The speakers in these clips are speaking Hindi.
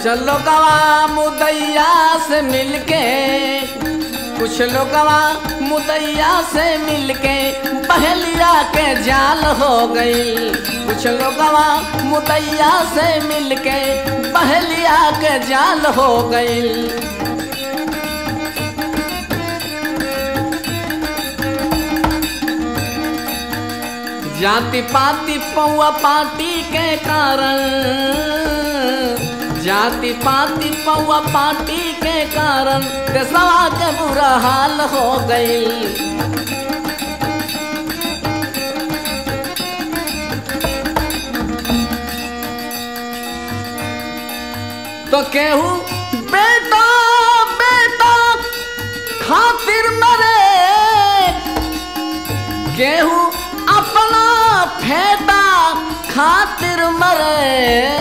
कुछ लोगवा मुदैया से मिलके, कुछ लोगवा मुदैया से मिलके बहलिया के जाल हो गई। कुछ लोगवा मुदैया से मिलके बहलिया के जाल हो गई। जाति पाति पौआ पार्टी के कारण, जाति पाति पौआ पार्टी के कारण देशवा के बुरा हाल हो गई। तो केहू बेटा बेटा खातिर मरे, केहू अपना फेटा खातिर मरे।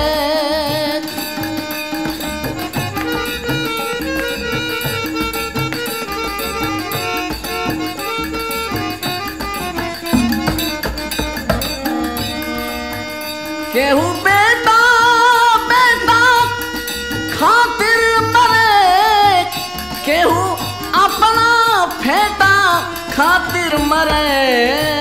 केहू बेटा बेटा खातिर मरे, केहू अपना फेटा खातिर मरे।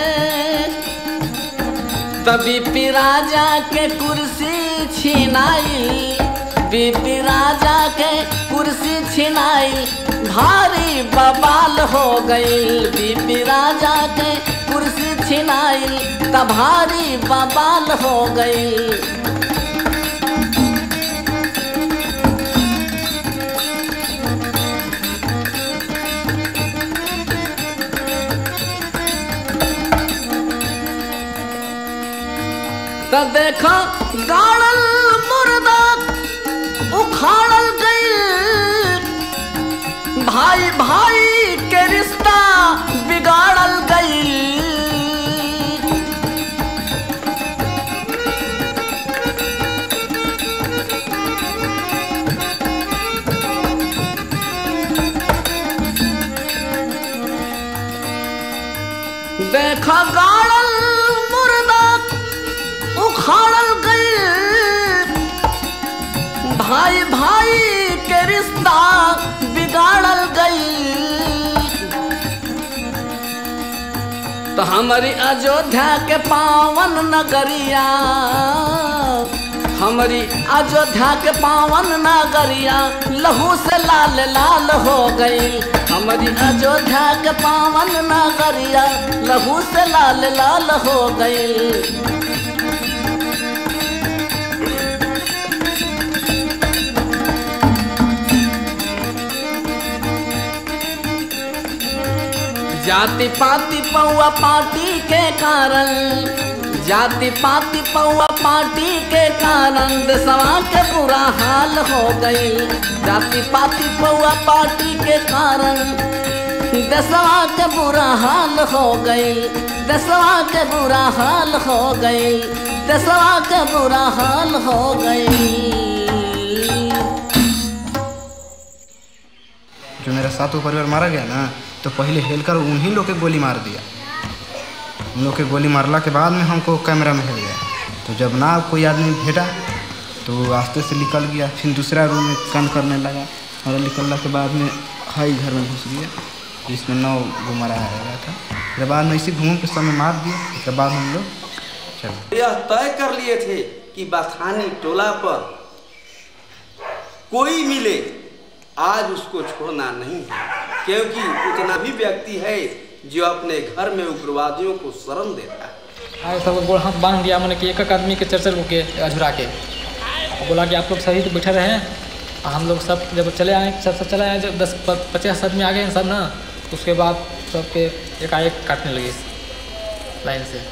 तभी पी राजा के कुर्सी छिनाई, बीपी राजा के कुर्सी छिनाई भारी बवाल हो गई। बीपी राजा के कुर्सी छिनाई तब भारी बवाल हो गई। तो देखो गाड़ल मुर्दा उखाड़ल गई, भाई भाई के रिश्ता बिगाड़ल गई। देखो गाड़ल मुर्दा उखाड़ल गई, भाई भाई के रिश्ता बिगाड़ल गई। तो हमारी अयोध्या के पावन नगरिया, हमारी अयोध्या के पावन नगरिया लहू से लाल लाल हो गई। हमारी अयोध्या के पावन नगरिया लहू से लाल लाल हो गई। जाति पाति पौआ पार्टी के कारण, जाति पाति पौआ पार्टी के कारण देशवा के बुरा हाल हो गई। जाति पाति पौआ पार्टी के कारण देशवा के बुरा हाल हो गई। देशवा के बुरा हाल हो गई। देशवा के बुरा हाल हो गई। जो मेरा सातों परिवार मारा गया ना, तो पहले हेलकर उन्हीं लोग के गोली मार दिया। उन लोग के गोली मारला के बाद में हमको कैमरा में हिल गया। तो जब ना कोई आदमी भेटा तो रास्ते से निकल गया, फिर दूसरा रूम में कंध करने लगा और निकलने के बाद में हाई घर में घुस गया, जिसमें 9 गो मरा गया था। फिर बाद में इसी घूम के समय मार दिया। उसके बाद हम लोग चले। यह तय कर लिए थे कि बथानी टोला पर कोई मिले आज उसको छोड़ना नहीं है, क्योंकि उतना भी व्यक्ति है जो अपने घर में उग्रवादियों को शरण देता है। सब गोड़ हाथ बांध दिया, मैंने कि एक आदमी के चर्चा रुके अझुरा के बोला कि आप लोग सही तो बैठे रहे। हम लोग सब जब चले आए, सब चले आए, जब 10-50 आदमी आ गए सब ना, उसके बाद सबके एकाएक काटने लगे लाइन से।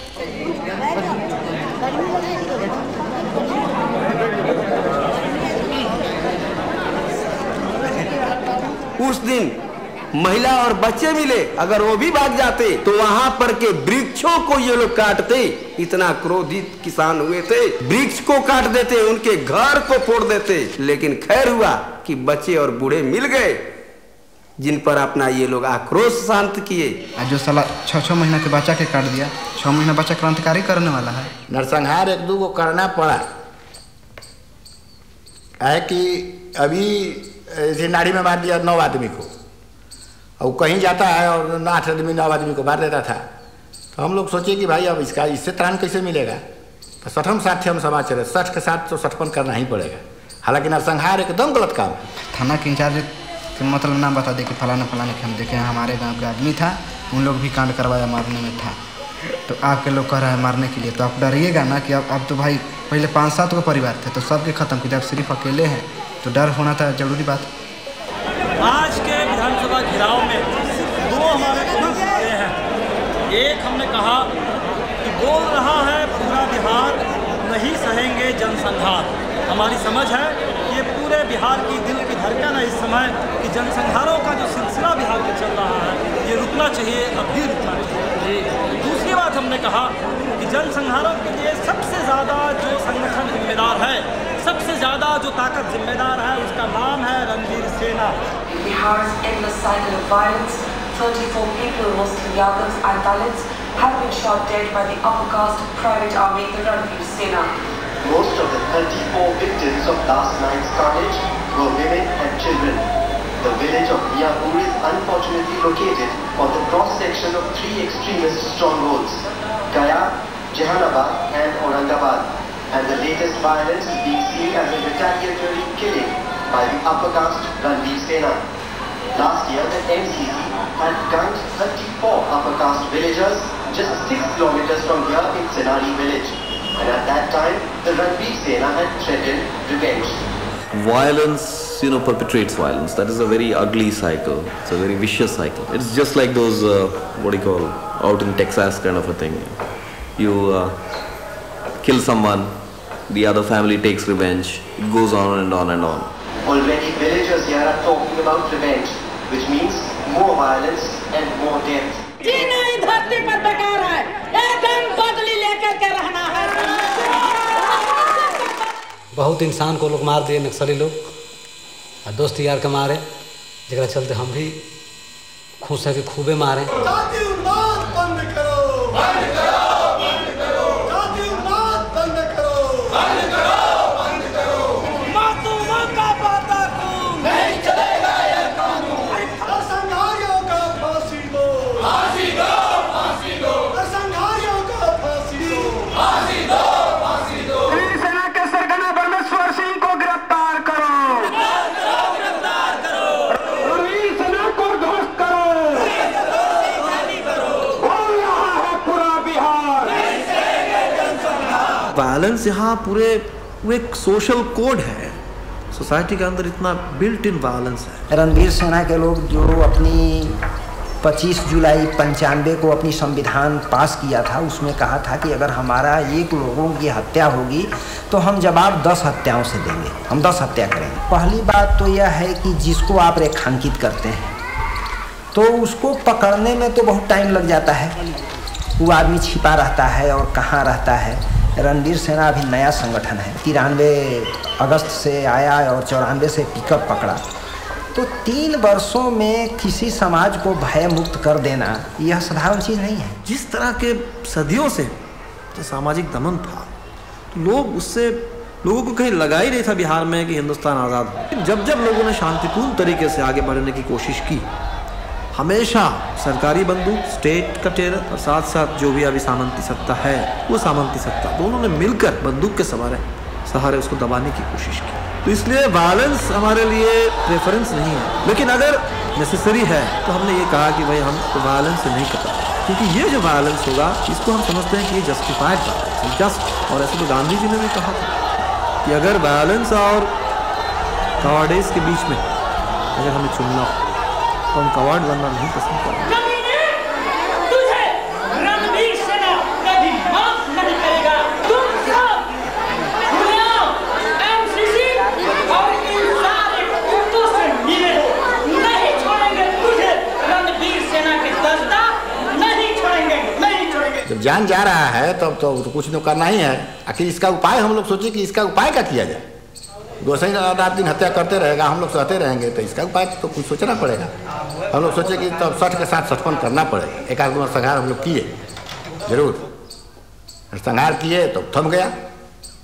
उस दिन महिला और बच्चे मिले, अगर वो भी भाग जाते तो वहां पर के वृक्षों को ये लोग काटते। इतना क्रोधित किसान हुए थे, वृक्ष को काट देते, उनके घर को फोड़ देते। लेकिन खैर हुआ कि बच्चे और बूढ़े मिल गए, जिन पर अपना ये लोग आक्रोश शांत किए। जो साला 6-6 महीना के बच्चा के काट दिया, 6 महीना बच्चा क्रांतिकारी करने वाला है। नरसंहार 1-2 को करना पड़ा, है कि अभी जैसे नाड़ी में मार दिया 9 आदमी को, और कहीं जाता है और 8 आदमी 9 आदमी को मार देता था, तो हम लोग सोचे कि भाई अब इससे त्राण कैसे मिलेगा। तो 60 साथ्यम समाज चले, 60 के साथ तो 60 करना ही पड़ेगा। हालांकि नरसंहार एकदम गलत काम है। थाना के इंचार्ज के मतलब नाम बता दे कि फलाना फलाने के हम देखे हमारे गांव का आदमी था, उन लोग भी कांड करवाया, मारने में था, तो आपके लोग कह रहे हैं मारने के लिए, तो आप डरिएगा ना कि अब तो भाई पहले 5-7 को परिवार थे तो सबके खत्म किया, अब सिर्फ अकेले हैं तो डर होना था जरूरी बात। आज के विधानसभा घेराव में 2 हमारे प्रमुख मुद्दे हैं। एक हमने कहा कि बोल रहा है पूरा बिहार नहीं सहेंगे जनसंहार। हमारी समझ है ये पूरे बिहार की दिल की धड़कन है इस समय कि जनसंहारों का जो सिलसिला बिहार में चल रहा है ये रुकना चाहिए, अब भी रुकना चाहिए। दूसरी बात हमने कहा कि जनसंहारों के लिए सबसे ज़्यादा जो संगठन जिम्मेदार है, सबसे ज़्यादा जो ताकत जिम्मेदार है, उसका नाम है रणवीर सेना। Bihar's endless cycle of violence, 34 people, mostly Yadavs and Dalits, have been shot dead by the upper-caste private army, the Ranvir Sena. Most of the 34 victims of last night's carnage were women and children. The village of Miyapur is unfortunately located on the cross-section of 3 extremist strongholds, Gaya, Jehanabad and Aurangabad, and the latest violence is being seen as a retaliatory killing by the upper-caste Ranvir Sena. Last year, the MCC had gunned 34 upper-caste villagers just 6 kilometers from here in Senari village. And at that time, the Ranvir Sena had threatened revenge. Violence, perpetrates violence. That is a very ugly cycle. It's a very vicious cycle. It's just like those, out in Texas kind of a thing. You kill someone, the other family takes revenge. It goes on and on and on. Already villagers here are talking about revenge, which means more violence and more death. जीना इस धरती पर बेकार है, एकदम बदली लेकर के रहना है। बहुत इंसान को लोग मार दिए नक्सली लोग, और दोस्त यार के मारे, जगह चलते हम भी खुश है कि खूबे मारे। वायलेंस यहाँ पूरे वो एक सोशल कोड है, सोसाइटी के अंदर इतना बिल्ट इन वायलेंस है। रणवीर सेना के लोग जो अपनी 25 जुलाई 95 को अपनी संविधान पास किया था, उसमें कहा था कि अगर हमारा 1 लोगों की हत्या होगी तो हम जवाब 10 हत्याओं से देंगे, हम 10 हत्या करेंगे। पहली बात तो यह है कि जिसको आप रेखांकित करते हैं तो उसको पकड़ने में तो बहुत टाइम लग जाता है, वो आदमी छिपा रहता है और कहाँ रहता है। रणवीर सेना अभी नया संगठन है, 93 अगस्त से आया और 94 से पिकअप पकड़ा, तो 3 वर्षों में किसी समाज को भय मुक्त कर देना यह साधारण चीज़ नहीं है। जिस तरह के सदियों से जो सामाजिक दमन था, तो लोगों को कहीं लगा ही नहीं था बिहार में कि हिंदुस्तान आज़ाद हो। जब जब लोगों ने शांतिपूर्ण तरीके से आगे बढ़ने की कोशिश की, हमेशा सरकारी बंदूक, स्टेट का टेरर और साथ साथ जो भी अभी सामंती सत्ता है वो सामंती सत्ता, दोनों ने मिलकर बंदूक के सहारे उसको दबाने की कोशिश की। तो इसलिए वायलेंस हमारे लिए प्रेफरेंस नहीं है, लेकिन अगर नेसेसरी है तो हमने ये कहा कि भाई हम तो वायलेंस से नहीं करते, क्योंकि ये जो वायलेंस होगा इसको हम समझते हैं कि ये जस्टिफाइड वायलेंस, जस्ट। और ऐसे तो गांधी जी ने भी कहा था कि अगर वायलेंस और कॉवर्डिस के बीच में अगर हमें चुनना हो तो हम कवार्ड बनना नहीं पसंद करते। तुझे रणवीर सेना कभी माफ नहीं करेगा। तुम सब एमसीसी और इन सारे कुत्तों से मिले हो, नहीं छोड़ेंगे तुझे। रणवीर सेना की दस्ता नहीं छोड़ेंगे, नहीं छोड़ेंगे। जब जान जा रहा है तब तो कुछ तो करना ही है। आखिर इसका उपाय हम लोग सोचे कि इसका उपाय क्या किया जाए। दूसरे रात दिन हत्या करते रहेगा, हम लोग सहते रहेंगे, तो इसका उपाय तो कुछ सोचना पड़ेगा। हम लोग सोचे कि तब 60 के साथ 56 करना पड़ेगा। एक आध संहार हम लोग किए, जरूर संहार किए तो थम गया।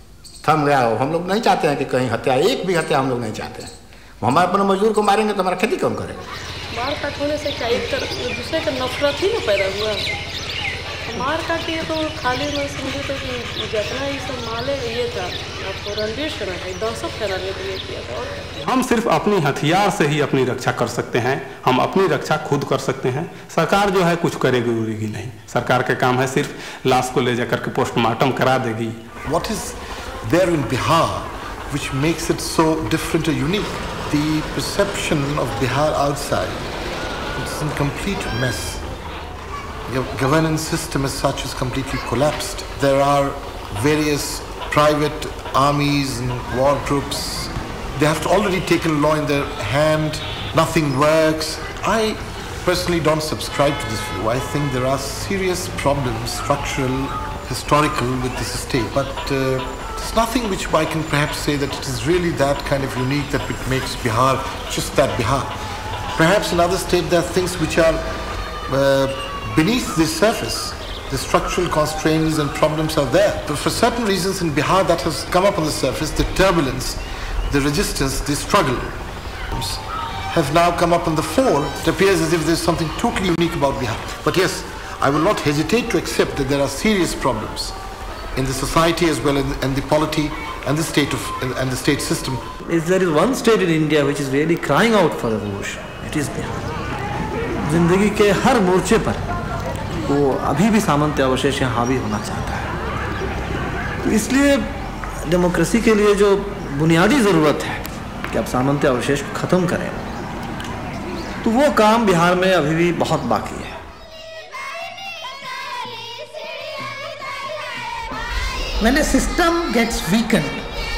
थम गया हो। हम लोग नहीं चाहते हैं कि कहीं हत्या, एक भी हत्या हम लोग नहीं चाहते हैं। हम अपने मजदूर को मारेंगे तो हमारा खेती कौन करेगा। मार काट होने से क्या एक दूसरे का नफरत ही ना पैदा हुआ। मार काटिए तो खाली में समझे तो कि जितना ही सब माले ये था आपको रणवीर सेना का दहशत फैलाने के लिए किया था। और हम सिर्फ अपनी हथियार से ही अपनी रक्षा कर सकते हैं, हम अपनी रक्षा खुद कर सकते हैं। सरकार जो है कुछ करेगी उड़ेगी नहीं। सरकार का काम है सिर्फ लाश को ले जाकर के पोस्टमार्टम करा देगी। What is there in Bihar which makes it so different or unique? The perception of Bihar outside, it's in complete mess. The governance system as such is completely collapsed. There are various private armies and war groups. They have already taken law in their hand. Nothing works. I personally don't subscribe to this view. I think there are serious problems, structural, historical, with this state. But there's nothing which I can perhaps say that it is really that kind of unique that it makes Bihar just that Bihar. Perhaps in other states there are things which are beneath the surface. The structural constraints and problems are there. But for certain reasons in Bihar that has come up on the surface, the turbulence, the resistance, the struggle have now come up on the fore. It appears as if there's something totally unique about Bihar. But yes, I will not hesitate to accept that there are serious problems in the society as well and the polity and the state system. If there is one state in India which is really crying out for revolution, it is Bihar. जिंदगी के हर मोर्चे पर वो अभी भी सामंत्य अवशेष यहाँ हावी होना चाहता है। तो इसलिए डेमोक्रेसी के लिए जो बुनियादी ज़रूरत है कि आप सामंत्य अवशेष को ख़त्म करें, तो वो काम बिहार में अभी भी बहुत बाकी है। When a system gets weakened,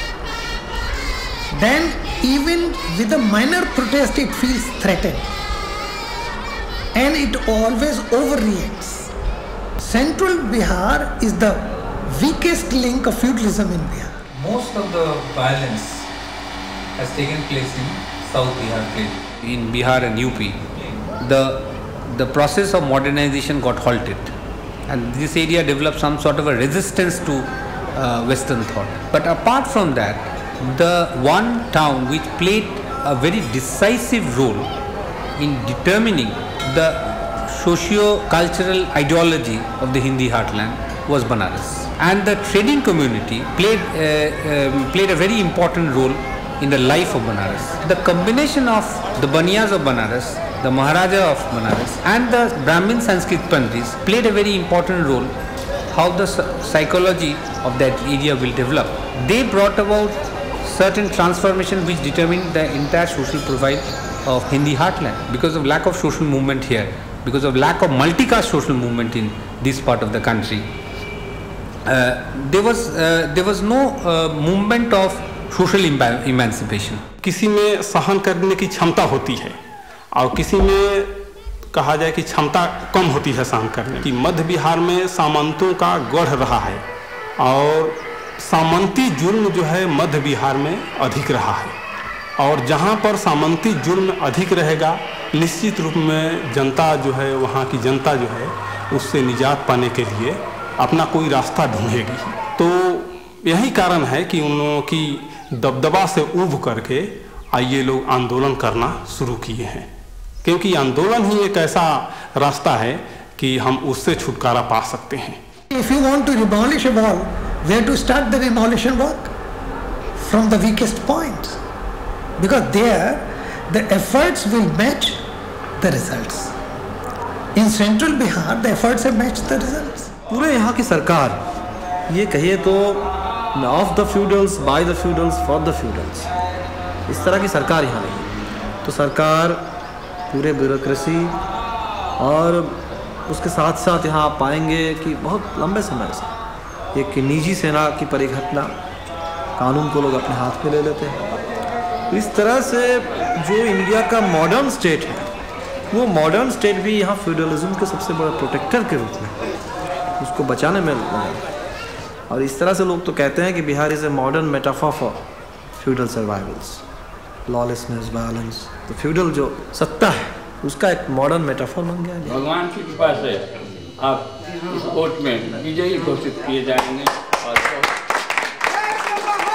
then even with a minor protest it feels threatened. And it always overreacts. Central Bihar is the weakest link of feudalism in Bihar. Most of the violence has taken place in South Bihar state. In Bihar and UP, the process of modernization got halted, and this area developed some sort of a resistance to Western thought. But apart from that, the one town which played a very decisive role in determining the socio-cultural ideology of the Hindi heartland was Banaras, and the trading community played a very important role in the life of Banaras. The combination of the Baniyas of Banaras, the Maharaja of Banaras, and the Brahmin Sanskrit Pandits played a very important role how the psychology of that area will develop. They brought about certain transformation which determined the entire social profile of Hindi heartland. Because of lack of social movement here, because of lack of multi-caste social movement in this part of the country, there was no movement of social emancipation. किसी में सहन करने की क्षमता होती है और किसी में कहा जाए कि क्षमता कम होती है सहन करने की। मध्य बिहार में सामंतों का गढ़ रहा है और सामंती जुर्म जो है मध्य बिहार में अधिक रहा है, और जहाँ पर सामंती जुर्म अधिक रहेगा निश्चित रूप में जनता जो है, वहाँ की जनता जो है, उससे निजात पाने के लिए अपना कोई रास्ता ढूंढेगी। तो यही कारण है कि उन लोगों की दबदबा से ऊब करके आइए लोग आंदोलन करना शुरू किए हैं, क्योंकि आंदोलन ही एक ऐसा रास्ता है कि हम उससे छुटकारा पा सकते हैं। If you want to demolish a wall, where to start the demolition work? From the weakest point. Because there, the efforts will match the results. In central Bihar, the efforts have matched the results. पूरे यहाँ की सरकार ये कहिए तो of the feudals, by the feudals, for the feudals, इस तरह की सरकार यहाँ नहीं। तो सरकार पूरे ब्यूरोक्रेसी और उसके साथ साथ यहाँ आप पाएंगे कि बहुत लंबे समय से एक निजी सेना की परिघटना, कानून को लोग अपने हाथ में ले लेते हैं। इस तरह से जो इंडिया का मॉडर्न स्टेट है, वो मॉडर्न स्टेट भी यहाँ फ्यूडलिज्म के सबसे बड़े प्रोटेक्टर के रूप में उसको बचाने में लगा। और इस तरह से लोग तो कहते हैं कि Bihar is a modern metaphor for feudal survivals, lawlessness, violence. तो फ्यूडल जो सत्ता है उसका एक मॉडर्न मेटाफर बन गया है। भगवान की कृपा से आप इस वोट में विजयी घोषित किए जाएंगे और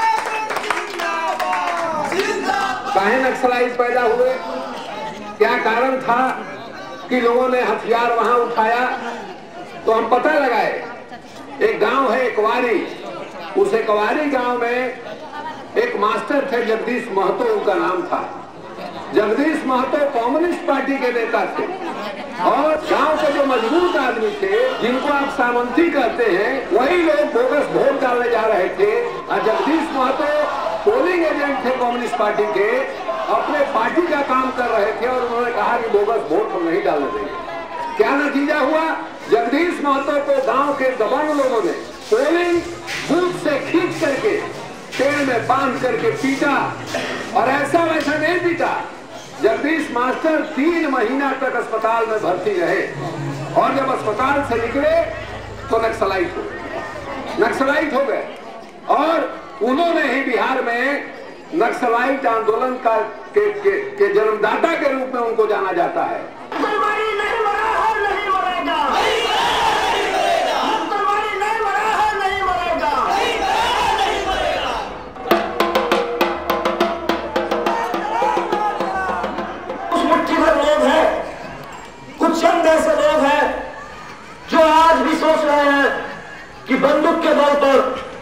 काहे नक्सलाइट पैदा हुए, क्या कारण था कि लोगों ने हथियार वहां उठाया, तो हम पता लगाए। एक गांव है एकवारी, उस एकवारी गांव में एक मास्टर थे, जगदीश महतो उनका नाम था। जगदीश महतो कम्युनिस्ट पार्टी के नेता थे और गांव के जो मजबूत आदमी थे, जिनको आप सामंती कहते हैं, वही लोग बोगस वोट डालने जा रहे थे। और जगदीश महतो पोलिंग एजेंट थे कम्युनिस्ट पार्टी के, अपने पार्टी का काम कर रहे थे और उन्होंने कहा कि बोगस वोट हम नहीं डालने देंगे। क्या नतीजा हुआ? जगदीश महतो को गांव के दबंग लोगों ने पोलिंग बूथ से खींच करके पेड़ में बांध करके पीटा, और ऐसा वैसा नहीं पीटा। जगदीश मास्टर 3 महीना तक अस्पताल में भर्ती रहे और जब अस्पताल से निकले तो नक्सलाइट हो गए। और उन्होंने ही बिहार में नक्सलाइट आंदोलन का के जन्मदाता के रूप में उनको जाना जाता है। कुछ चंद ऐसे लोग हैं जो आज भी सोच रहे हैं कि बंदूक के बल पर,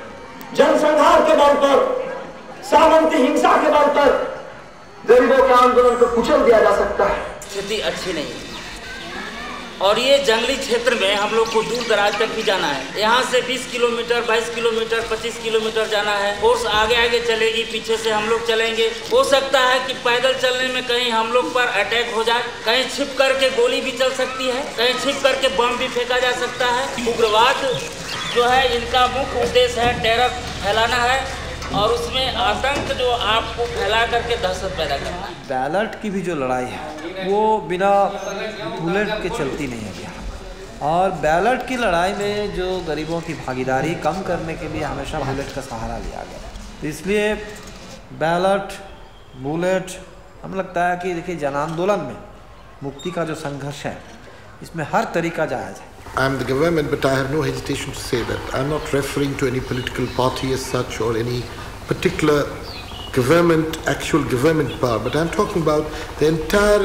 जनसंहार के बल पर, सामंती हिंसा के बल पर गरीबों के आंदोलन को कुचल दिया जा सकता है। स्थिति अच्छी नहीं है और ये जंगली क्षेत्र में हम लोग को दूर दराज तक भी जाना है। यहाँ से 20 किलोमीटर, 22 किलोमीटर, 25 किलोमीटर जाना है। फोर्स आगे आगे चलेगी, पीछे से हम लोग चलेंगे। हो सकता है कि पैदल चलने में कहीं हम लोग पर अटैक हो जाए, कहीं छिप करके गोली भी चल सकती है, कहीं छिप करके बम भी फेंका जा सकता है। उग्रवाद जो है, इनका मुख्य उद्देश्य है टेरर फैलाना है और उसमें आतंक जो आपको फैला करके दहशत पैदा करना है। बैलेट की भी जो लड़ाई है वो बिना बुलेट के चलती नहीं है बिहार, और बैलेट की लड़ाई में जो गरीबों की भागीदारी कम करने के लिए हमेशा बुलेट का सहारा लिया गया। तो इसलिए बैलेट, बुलेट, हमें लगता है कि देखिए जन आंदोलन में मुक्ति का जो संघर्ष है, इसमें हर तरीका जायज़ है। I am the government, but I have no hesitation to say that I am not referring to any political party as such or any particular government, actual government power, but I am talking about the entire,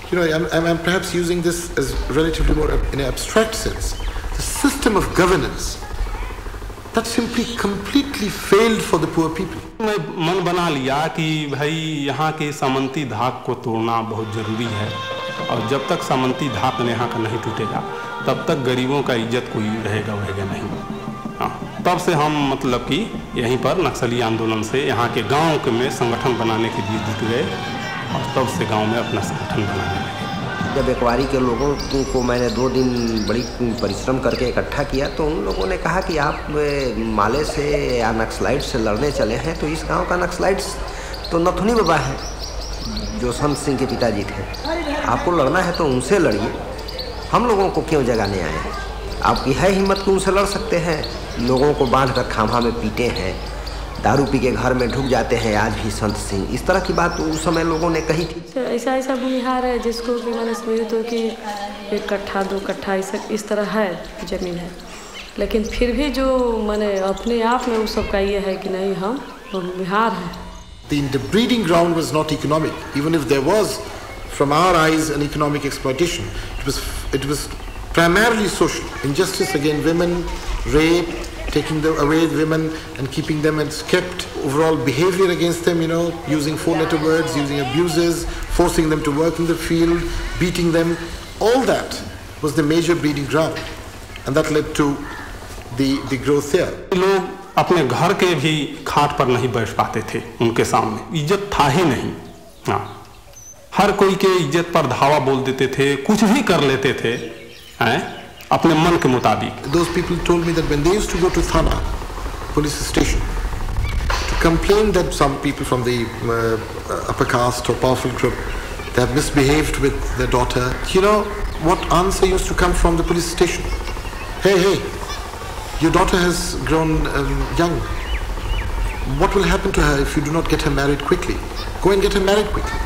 I'm perhaps using this as relatively more in an abstract sense, the system of governance that simply completely failed for the poor people. मैं मन बना लिया कि भाई यहाँ के सामंती धाक को तोड़ना बहुत ज़रूरी है, और जब तक सामंती धाक यहाँ का नहीं टूटेगा तब तक गरीबों का इज्जत कोई रहेगा नहीं। हाँ, तब से हम मतलब कि यहीं पर नक्सली आंदोलन से यहाँ के गांव में संगठन बनाने के लिए जुट गए और तब से गांव में अपना संगठन बनाने लगे। जब एकवारी के लोगों को मैंने 2 दिन बड़ी परिश्रम करके इकट्ठा किया तो उन लोगों ने कहा कि आप माले से या नक्सलाइट से लड़ने चले हैं, तो इस गाँव का नक्सलाइट्स तो नथुनी बाबा है जो संत सिंह के पिताजी थे, आपको लड़ना है तो उनसे लड़िए, हम लोगों को क्यों जगाने आए हैं? आपकी है हिम्मत कि उनसे लड़ सकते हैं? लोगों को बांध कर खामा में पीटे हैं, दारू पी के घर में ढुक जाते हैं आज भी संत सिंह। इस तरह की बात उस समय लोगों ने कही थी। ऐसा भूमिहार है जिसको कि मैंने समझी तो कि 1 कट्ठा 2 कट्ठा इस तरह है ज़मीन है, लेकिन फिर भी जो मैंने अपने आप में उस सब का ये है कि नहीं हम भूमिहार हैं। The breeding ground was not economic, even if there was, from our eyes, an economic exploitation. It was primarily social. Injustice against women, rape, taking away women and keeping them as kept. Overall behavior against them, using 4-letter words, using abuses, forcing them to work in the field, beating them. All that was the major breeding ground, and that led to the growth there. लोग अपने घर के भी खाट पर नहीं बैठ पाते थे, उनके सामने इज्जत था ही नहीं। हाँ, हर कोई के इज्जत पर धावा बोल देते थे, कुछ भी कर लेते थे अपने मन के मुताबिक। Those people told me that when they used to go to Thana, police station, to complain that some people from the upper caste or powerful group, they have misbehaved with their daughter. You know what answer used to come from the police station? Hey, your daughter has grown young. What will happen to her if you do not get her married quickly? Go and get her married quickly.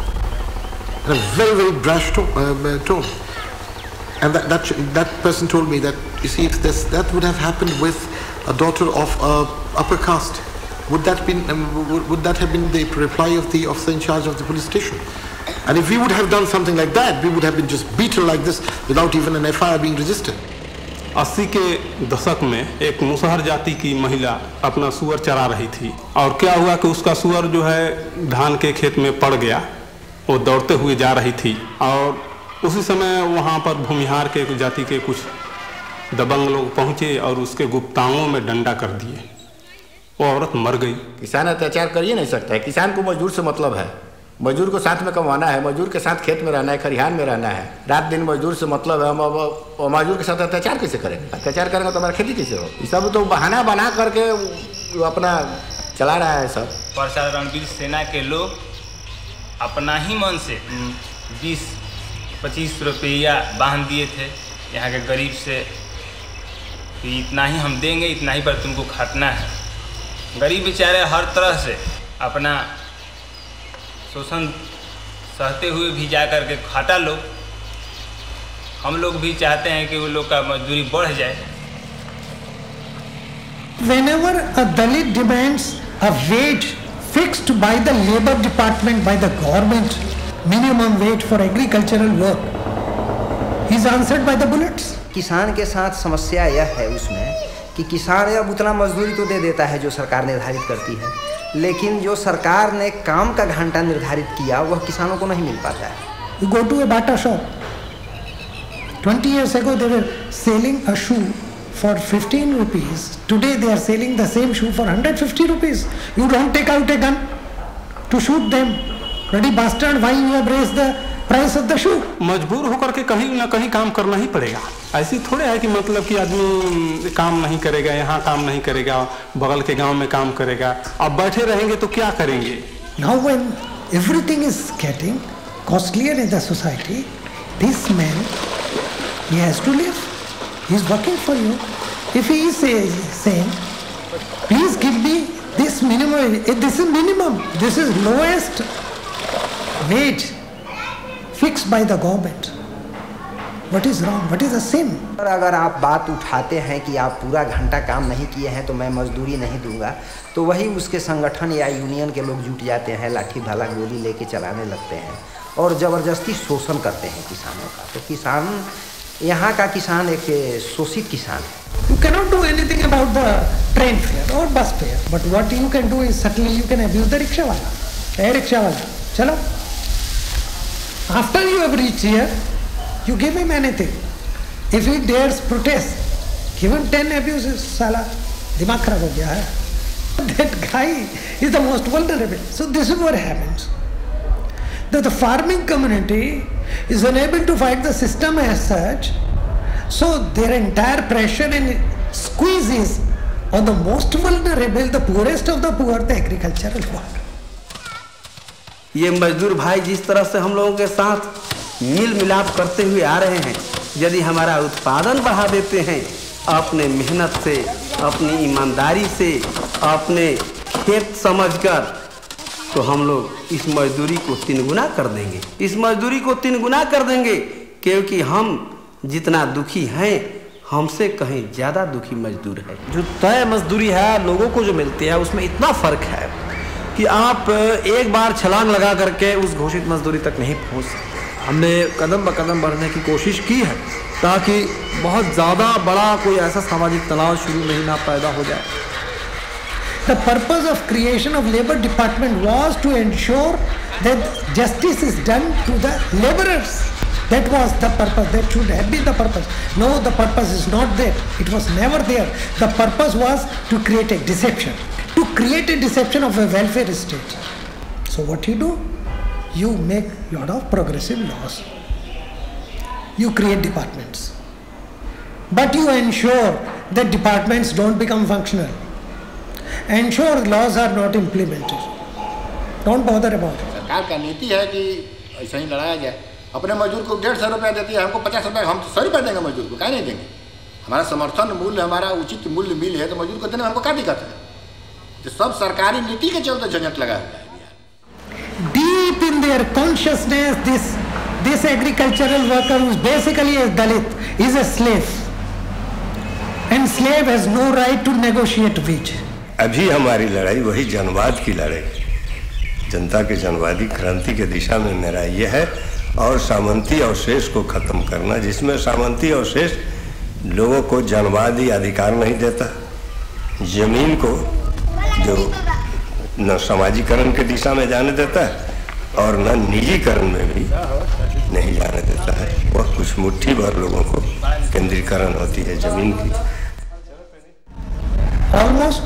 In a very, very brash tone. And that person told me that, you see, if that would have happened with a daughter of a upper caste, would that have been the reply of the officer in charge of the police station? And if we would have done something like that, we would have been just beaten like this without even an FIR being registered. 80 के दशक में एक मुसहर जाति की महिला अपना सुअर चरा रही थी और क्या हुआ कि उसका सुअर जो है धान के खेत में पड़ गया। वो दौड़ते हुए जा रही थी और उसी समय वहाँ पर भूमिहार के जाति के कुछ दबंग लोग पहुँचे और उसके गुप्तांगों में डंडा कर दिए। वो औरत मर गई। किसान अत्याचार कर ही नहीं सकता है। किसान को मजदूर से मतलब है, मजदूर को साथ में कमाना है, मजदूर के साथ खेत में रहना है, खरिहान में रहना है, रात दिन मजदूर से मतलब है। हम अब मजदूर के साथ अत्याचार कैसे करेंगे? अत्याचार करेंगे तो हमारा खेती कैसे हो? ये सब तो बहाना बना करके अपना चला रहा है सब। प्रसाद रणवीर सेना के लोग अपना ही मन से 20-25 रुपया बांध दिए थे यहाँ के गरीब से कि इतना ही हम देंगे, इतना ही पर तुमको खाटना है। गरीब बेचारे हर तरह से अपना शोषण सहते हुए भी जा कर के खाता लोग। हम लोग भी चाहते हैं कि वो लोग का मजदूरी बढ़ जाए। Whenever a Dalit demands a wage fixed by the labor department, by the government, minimum wage for agricultural work, he is answered by the bullets. किसान के साथ समस्या यह है उसमें कि किसान अब उतना मजदूरी तो दे देता है जो सरकार निर्धारित करती है, लेकिन जो सरकार ने काम का घंटा निर्धारित किया वह किसानों को नहीं मिल पाता है। You go to a bata shop. 20 years ago they were selling a shoe for 15 rupees. Today they are selling the same shoe for 150 rupees. You don't take out a gun to shoot them. Bloody bastard, why you have raised the price of the shoe? मजबूर होकर के कहीं ना कहीं काम करना ही पड़ेगा। ऐसी थोड़े है कि मतलब कि आदमी काम नहीं करेगा, यहाँ काम नहीं करेगा, बगल के गांव में काम करेगा। अब बैठे रहेंगे तो क्या करेंगे? Now when everything is getting costlier in the society, this man, he has to live. He is working for you. If he is saying, please give me this minimum, this is minimum, this is lowest wage fixed by the government. What is wrong? What is the sin? अगर आप बात उठाते हैं कि आप पूरा घंटा काम नहीं किए हैं तो मैं मजदूरी नहीं दूंगा, तो वही उसके संगठन या यूनियन के लोग जुट जाते हैं, लाठी भाला गोली लेके चलाने लगते हैं और ज़बरदस्ती शोषण करते हैं किसानों का। तो किसान, यहाँ का किसान एक शोषित किसान है। You cannot do anything about the train fare or bus fare, but what you can do is certainly you can abuse the rickshaw wala. Hey rickshaw wala, chalo. After you have reached here, you give him anything. If he dares protest, give him 10 abuses. Sala, dimag kharab ho gaya hai. That guy is the most vulnerable. So this is what happens. That the farming community is unable to fight the system as such, so their entire pressure and squeeze is on the most vulnerable, the poorest of the poor, the agricultural worker. ये मजदूर भाई जिस तरह से हम लोगों के साथ मिल मिलाप करते हुए आ रहे हैं, यदि हमारा उत्पादन बढ़ा देते हैं अपने मेहनत से, अपनी ईमानदारी से, अपने खेत समझकर, तो हम लोग इस मजदूरी को 3 गुना कर देंगे। इस मजदूरी को 3 गुना कर देंगे, क्योंकि हम जितना दुखी हैं हमसे कहीं ज़्यादा दुखी मजदूर है। जो तय मजदूरी है लोगों को जो मिलती है उसमें इतना फ़र्क है कि आप एक बार छलांग लगा करके उस घोषित मजदूरी तक नहीं पहुंच सकते। हमने कदम ब कदम बढ़ने की कोशिश की है ताकि बहुत ज़्यादा बड़ा कोई ऐसा सामाजिक तनाव शुरू नहीं ना पैदा हो जाए। The purpose of creation of labor department was to ensure that justice is done to the laborers. That was the purpose. That should have been the purpose. No, the purpose is not there. It was never there. The purpose was to create a deception. To create a deception of a welfare state. So what you do? You make a lot of progressive laws. You create departments. But you ensure that departments don't become functional. Ensure laws are not implemented. Don't bother about it. सरकार का नीति है कि ऐसा ही लड़ाया जाए। अपने मजदूर को 150 रुपया देती है, हमको 50 रुपया, हम तो 100 रुपया देंगे मजदूर को, क्या नहीं देंगे? हमारा समर्थन मूल्य, हमारा उचित मूल्य मिल है तो मजदूर को देने में हमको क्या दिक्कत है? तो सब सरकारी नीति के चलते झंझट लगा हुआ है। Deep in their consciousness, this agricultural worker who is basically a Dalit is a slave, and slave has no right to negotiate wage. अभी हमारी लड़ाई वही जनवाद की लड़ाई, जनता के जनवादी क्रांति के दिशा में मेरा ये है, और सामंती अवशेष को खत्म करना, जिसमें सामंती अवशेष लोगों को जनवादी अधिकार नहीं देता, जमीन को जो न सामाजिकरण के दिशा में जाने देता है और न निजीकरण में भी नहीं जाने देता है। वह कुछ मुट्ठी भर लोगों को केंद्रीकरण होती है जमीन की। Almost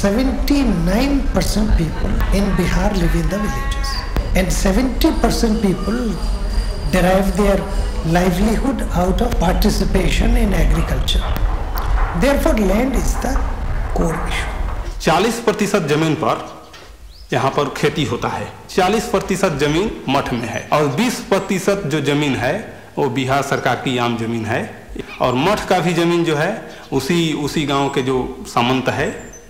79% people in Bihar live in the villages, and 70% people derive their livelihood out of participation in agriculture. Therefore, land is the core issue. 40% जमीन पर यहाँ पर खेती होता है, 40% जमीन मठ में है, और 20% जो जमीन है वो बिहार सरकार की आम जमीन है, और मठ का भी जमीन जो है उसी गांव के जो सामंत है,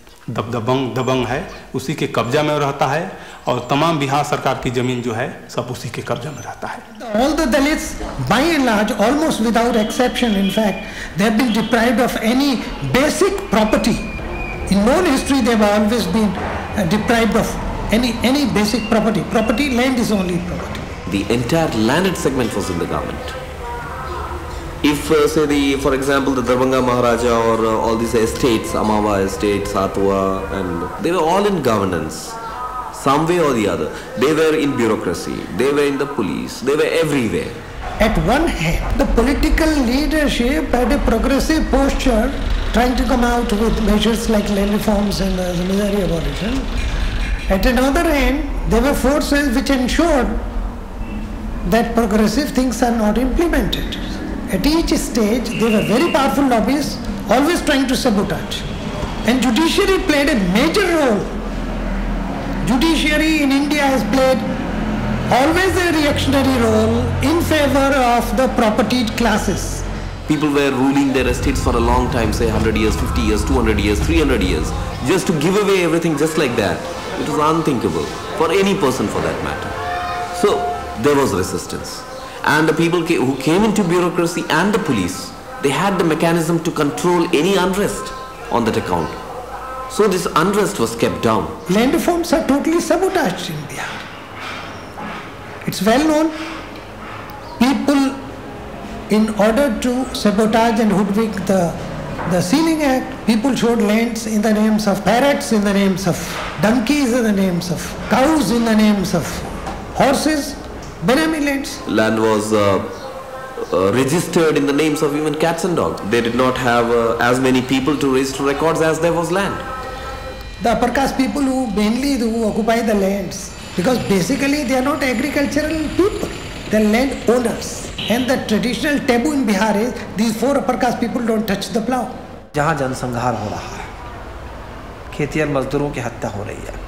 दबंग है, उसी के कब्जा में रहता है, और तमाम बिहार सरकार की जमीन जो है सब उसी के कब्जा में रहता है। All the Dalits, by and large, almost without exception, in fact, they have been deprived of any basic property. In known history, they have always been deprived of any basic property. Land is only property. The entire landed segment was in the government. If for example, the Darbhanga Maharaja or all these estates, Amawa estate, Satwa, and they were all in governance, some way or the other. They were in bureaucracy, they were in the police, they were everywhere. At one hand, the political leadership had a progressive posture, trying to come out with measures like land reforms and military abolition. At another hand, there were forces which ensured that progressive things are not implemented. At each stage, there were very powerful lobbies, always trying to sabotage. And judiciary played a major role. Judiciary in India has played always a reactionary role in favor of the propertied classes. People were ruling their estates for a long time, say 100 years, 50 years, 200 years, 300 years, just to give away everything just like that. It was unthinkable for any person for that matter. So there was resistance. And the people who came into bureaucracy and the police, they had the mechanism to control any unrest on that account. So this unrest was kept down. Land reforms are totally sabotaged in Bihar. It's well known. People, in order to sabotage and hoodwink the Sealing Act, people showed lands in the names of parrots, in the names of donkeys, in the names of cows, in the names of horses, Benami lands. Land was registered in the names of even cats and dogs. They did not have as many people to register records as there was land. The upper caste people who occupy the lands, because basically they are not agricultural people, they are land owners. And the traditional taboo in Bihar is these 4 upper caste people don't touch the plow. जहाँ जनसंहार हो रहा है, खेतिहर मजदूरों की हत्या हो रही है,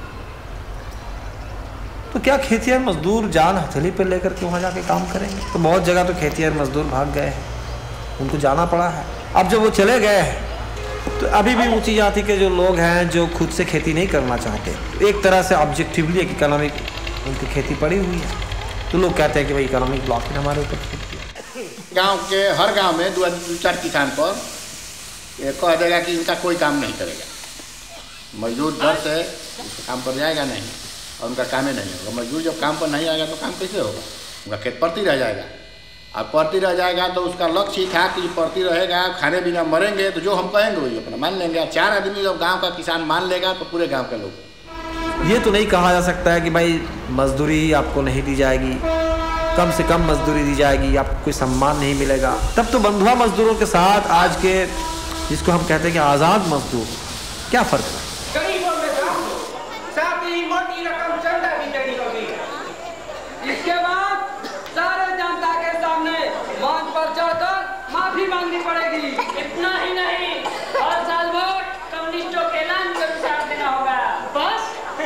तो क्या खेतिहर मजदूर जान हथेली पर लेकर के वहाँ जाके काम करेंगे? तो बहुत जगह तो खेतिहर मजदूर भाग गए हैं, उनको जाना पड़ा है। अब जब वो चले गए हैं तो अभी भी ऊंची जाति के जो लोग हैं जो खुद से खेती नहीं करना चाहते, एक तरह से ऑब्जेक्टिवली एक इकोनॉमिक उनकी खेती पड़ी हुई है, तो लोग कहते हैं कि भाई इकोनॉमिक ब्लॉकेज हमारे ऊपर। गांव के हर गांव में 2-4 किसान पर कह देगा कि इनका कोई काम नहीं करेगा, मजदूर घर से काम पर जाएगा नहीं और उनका काम ही नहीं होगा। मजदूर जब काम पर नहीं आएगा तो काम कैसे होगा? उनका खेत पड़ती रह जाएगा, और पड़ती रह जाएगा तो उसका लक्ष्य ही था कि पड़ती रहेगा, खाने बिना मरेंगे, तो जो हम कहेंगे वही अपना मान लेंगे। 4 आदमी जब गाँव का किसान मान लेगा तो पूरे गाँव के लोग। ये तो नहीं कहा जा सकता है कि भाई मजदूरी आपको नहीं दी जाएगी, कम से कम मजदूरी दी जाएगी, आपको कोई सम्मान नहीं मिलेगा। तब तो बंधुआ मजदूरों के साथ आज के जिसको हम कहते हैं कि आज़ाद मजदूर, क्या फ़र्क है? गरीबों में साथ ही मोटी रकम चंदा भी देनी होगी। इसके बाद सारे जनता के सामने मंच पर चढ़कर माफी मांगनी पड़ेगी। इतना ही नहीं, हर साल वोट कम्युनिस्टों के ऐलान के अनुसार देना होगा। बस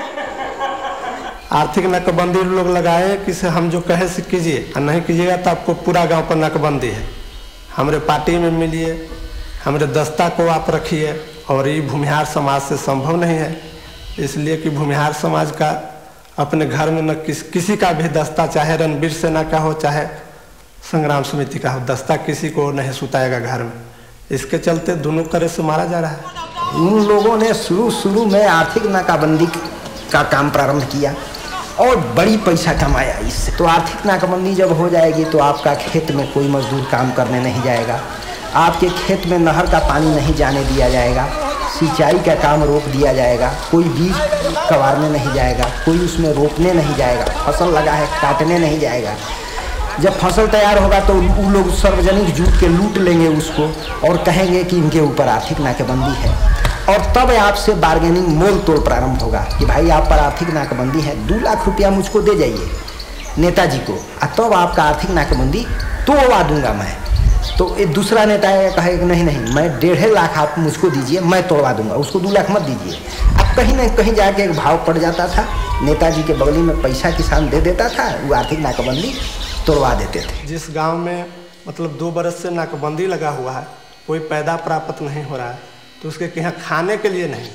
आर्थिक नाकाबंदी लोग लगाए कि से हम जो कहे से कीजिए और नहीं कीजिएगा तो आपको पूरा गांव पर नाकाबंदी है। हमारे पार्टी में मिलिए, हमारे दस्ता को आप रखिए, और ये भूमिहार समाज से संभव नहीं है, इसलिए कि भूमिहार समाज का अपने घर में न किसी का भी दस्ता, चाहे रणवीर सेना का हो चाहे संग्राम समिति का हो, दस्ता किसी को नहीं सुताएगा घर में। इसके चलते दोनों तरह से मारा जा रहा है। उन लोगों ने शुरू में आर्थिक नाकाबंदी का काम प्रारंभ किया और बड़ी पैसा कमाया इससे। तो आर्थिक नाकाबंदी जब हो जाएगी तो आपका खेत में कोई मजदूर काम करने नहीं जाएगा, आपके खेत में नहर का पानी नहीं जाने दिया जाएगा, सिंचाई का काम रोक दिया जाएगा, कोई बीज कबारने नहीं जाएगा, कोई उसमें रोपने नहीं जाएगा, फसल लगा है काटने नहीं जाएगा। जब फसल तैयार होगा तो उन लोग सार्वजनिक जूट के लूट लेंगे उसको और कहेंगे कि इनके ऊपर आर्थिक नाकाबंदी है, और तब आपसे बार्गेनिंग मोल तोल प्रारंभ होगा कि भाई आप पर आर्थिक नाकाबंदी है, 2 लाख रुपया मुझको दे जाइए नेताजी को, तब आपका आर्थिक नाकाबंदी तोड़वा दूंगा मैं। तो एक दूसरा नेता कहेगा नहीं नहीं मैं 1.5 लाख आप मुझको दीजिए, मैं तोड़वा दूंगा, उसको 2 लाख मत दीजिए। अब कहीं ना कहीं जाके एक भाव पड़ जाता था, नेताजी के बगली में पैसा किसान दे देता था, वो आर्थिक नाकाबंदी तोड़वा देते थे। जिस गांव में मतलब 2 बरस से नाकाबंदी लगा हुआ है, कोई पैदा प्राप्त नहीं हो रहा है, तो उसके यहाँ खाने के लिए नहीं।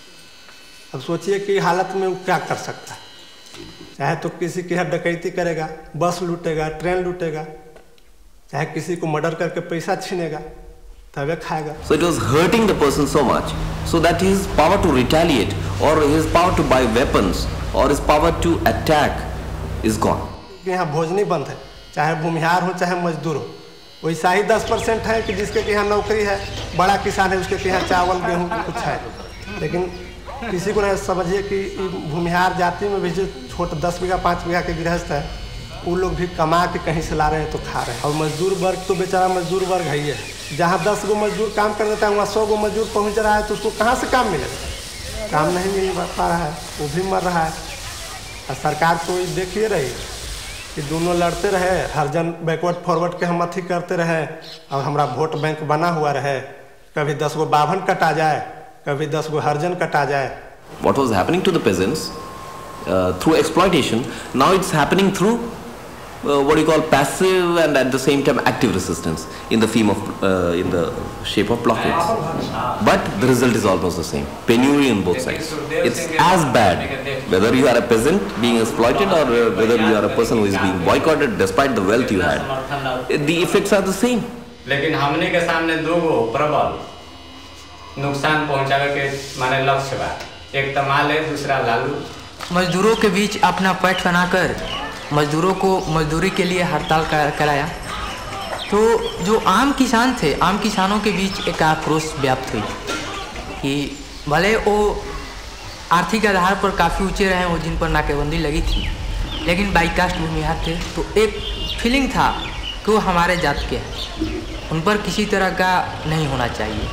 अब सोचिए कि हालत में वो क्या कर सकता है, चाहे तो किसी के यहाँ डकैती करेगा, बस लूटेगा, ट्रेन लूटेगा, चाहे किसी को मर्डर करके पैसा छीनेगा, तबे खाएगा। So it was hurting the person so much, so that his power to retaliate or his power to buy weapons or his power to attack is gone. यहाँ भोजनी बंद है, चाहे भूमिहार हो चाहे मजदूर हो, वैसा ही 10% है कि जिसके यहाँ नौकरी है, बड़ा किसान है, उसके यहाँ चावल गेहूँ कुछ है। लेकिन किसी को नहीं समझिए कि भूमिहार जाति में भी जो छोटे 10 बीघा 5 बीघा के गृहस्थ है, वो लोग भी कमा के कहीं से ला रहे हैं तो खा रहे हैं। और मजदूर वर्ग तो बेचारा मजदूर वर्ग है ही है, जहाँ 10 गो मजदूर काम कर देता है वहाँ 100 गो मजदूर पहुँच रहा है, तो उसको कहाँ से काम मिलेगा? काम नहीं मिल पा रहा है, वो भी मर रहा है। और सरकार तो देखिए रही कि दोनों लड़ते रहे, हर जन बैकवर्ड फॉरवर्ड के हम अथी करते रहे और हमारा वोट बैंक बना हुआ रहे, कभी 10 गो बाभन कटा जाए, कभी 10 गो हरजन कटा जाए। What was happening to the peasants through exploitation, now it's happening through what you call passive and at the same time active resistance in the in the shape of blockades. But the result is almost the same, penury on both sides. It's as bad whether you are a peasant being exploited or whether you are a person who is being boycotted despite the wealth you had. The effects are the same. लेकिन हमने के सामने 2 गो प्रबल नुकसान पहुंचावे के माने लक्ष्य बा, एक तमाल है, दूसरा लालू। मजदूरों के बीच अपना पैठ बनाकर मजदूरों को मजदूरी के लिए हड़ताल कराया, तो जो आम किसान थे, आम किसानों के बीच एक आक्रोश व्याप्त हुई कि भले वो आर्थिक आधार पर काफ़ी ऊंचे रहे वो जिन पर नाकेबंदी लगी थी, लेकिन बाई कास्ट भूमिहार थे, तो एक फीलिंग था कि वो हमारे जात के हैं, उन पर किसी तरह का नहीं होना चाहिए।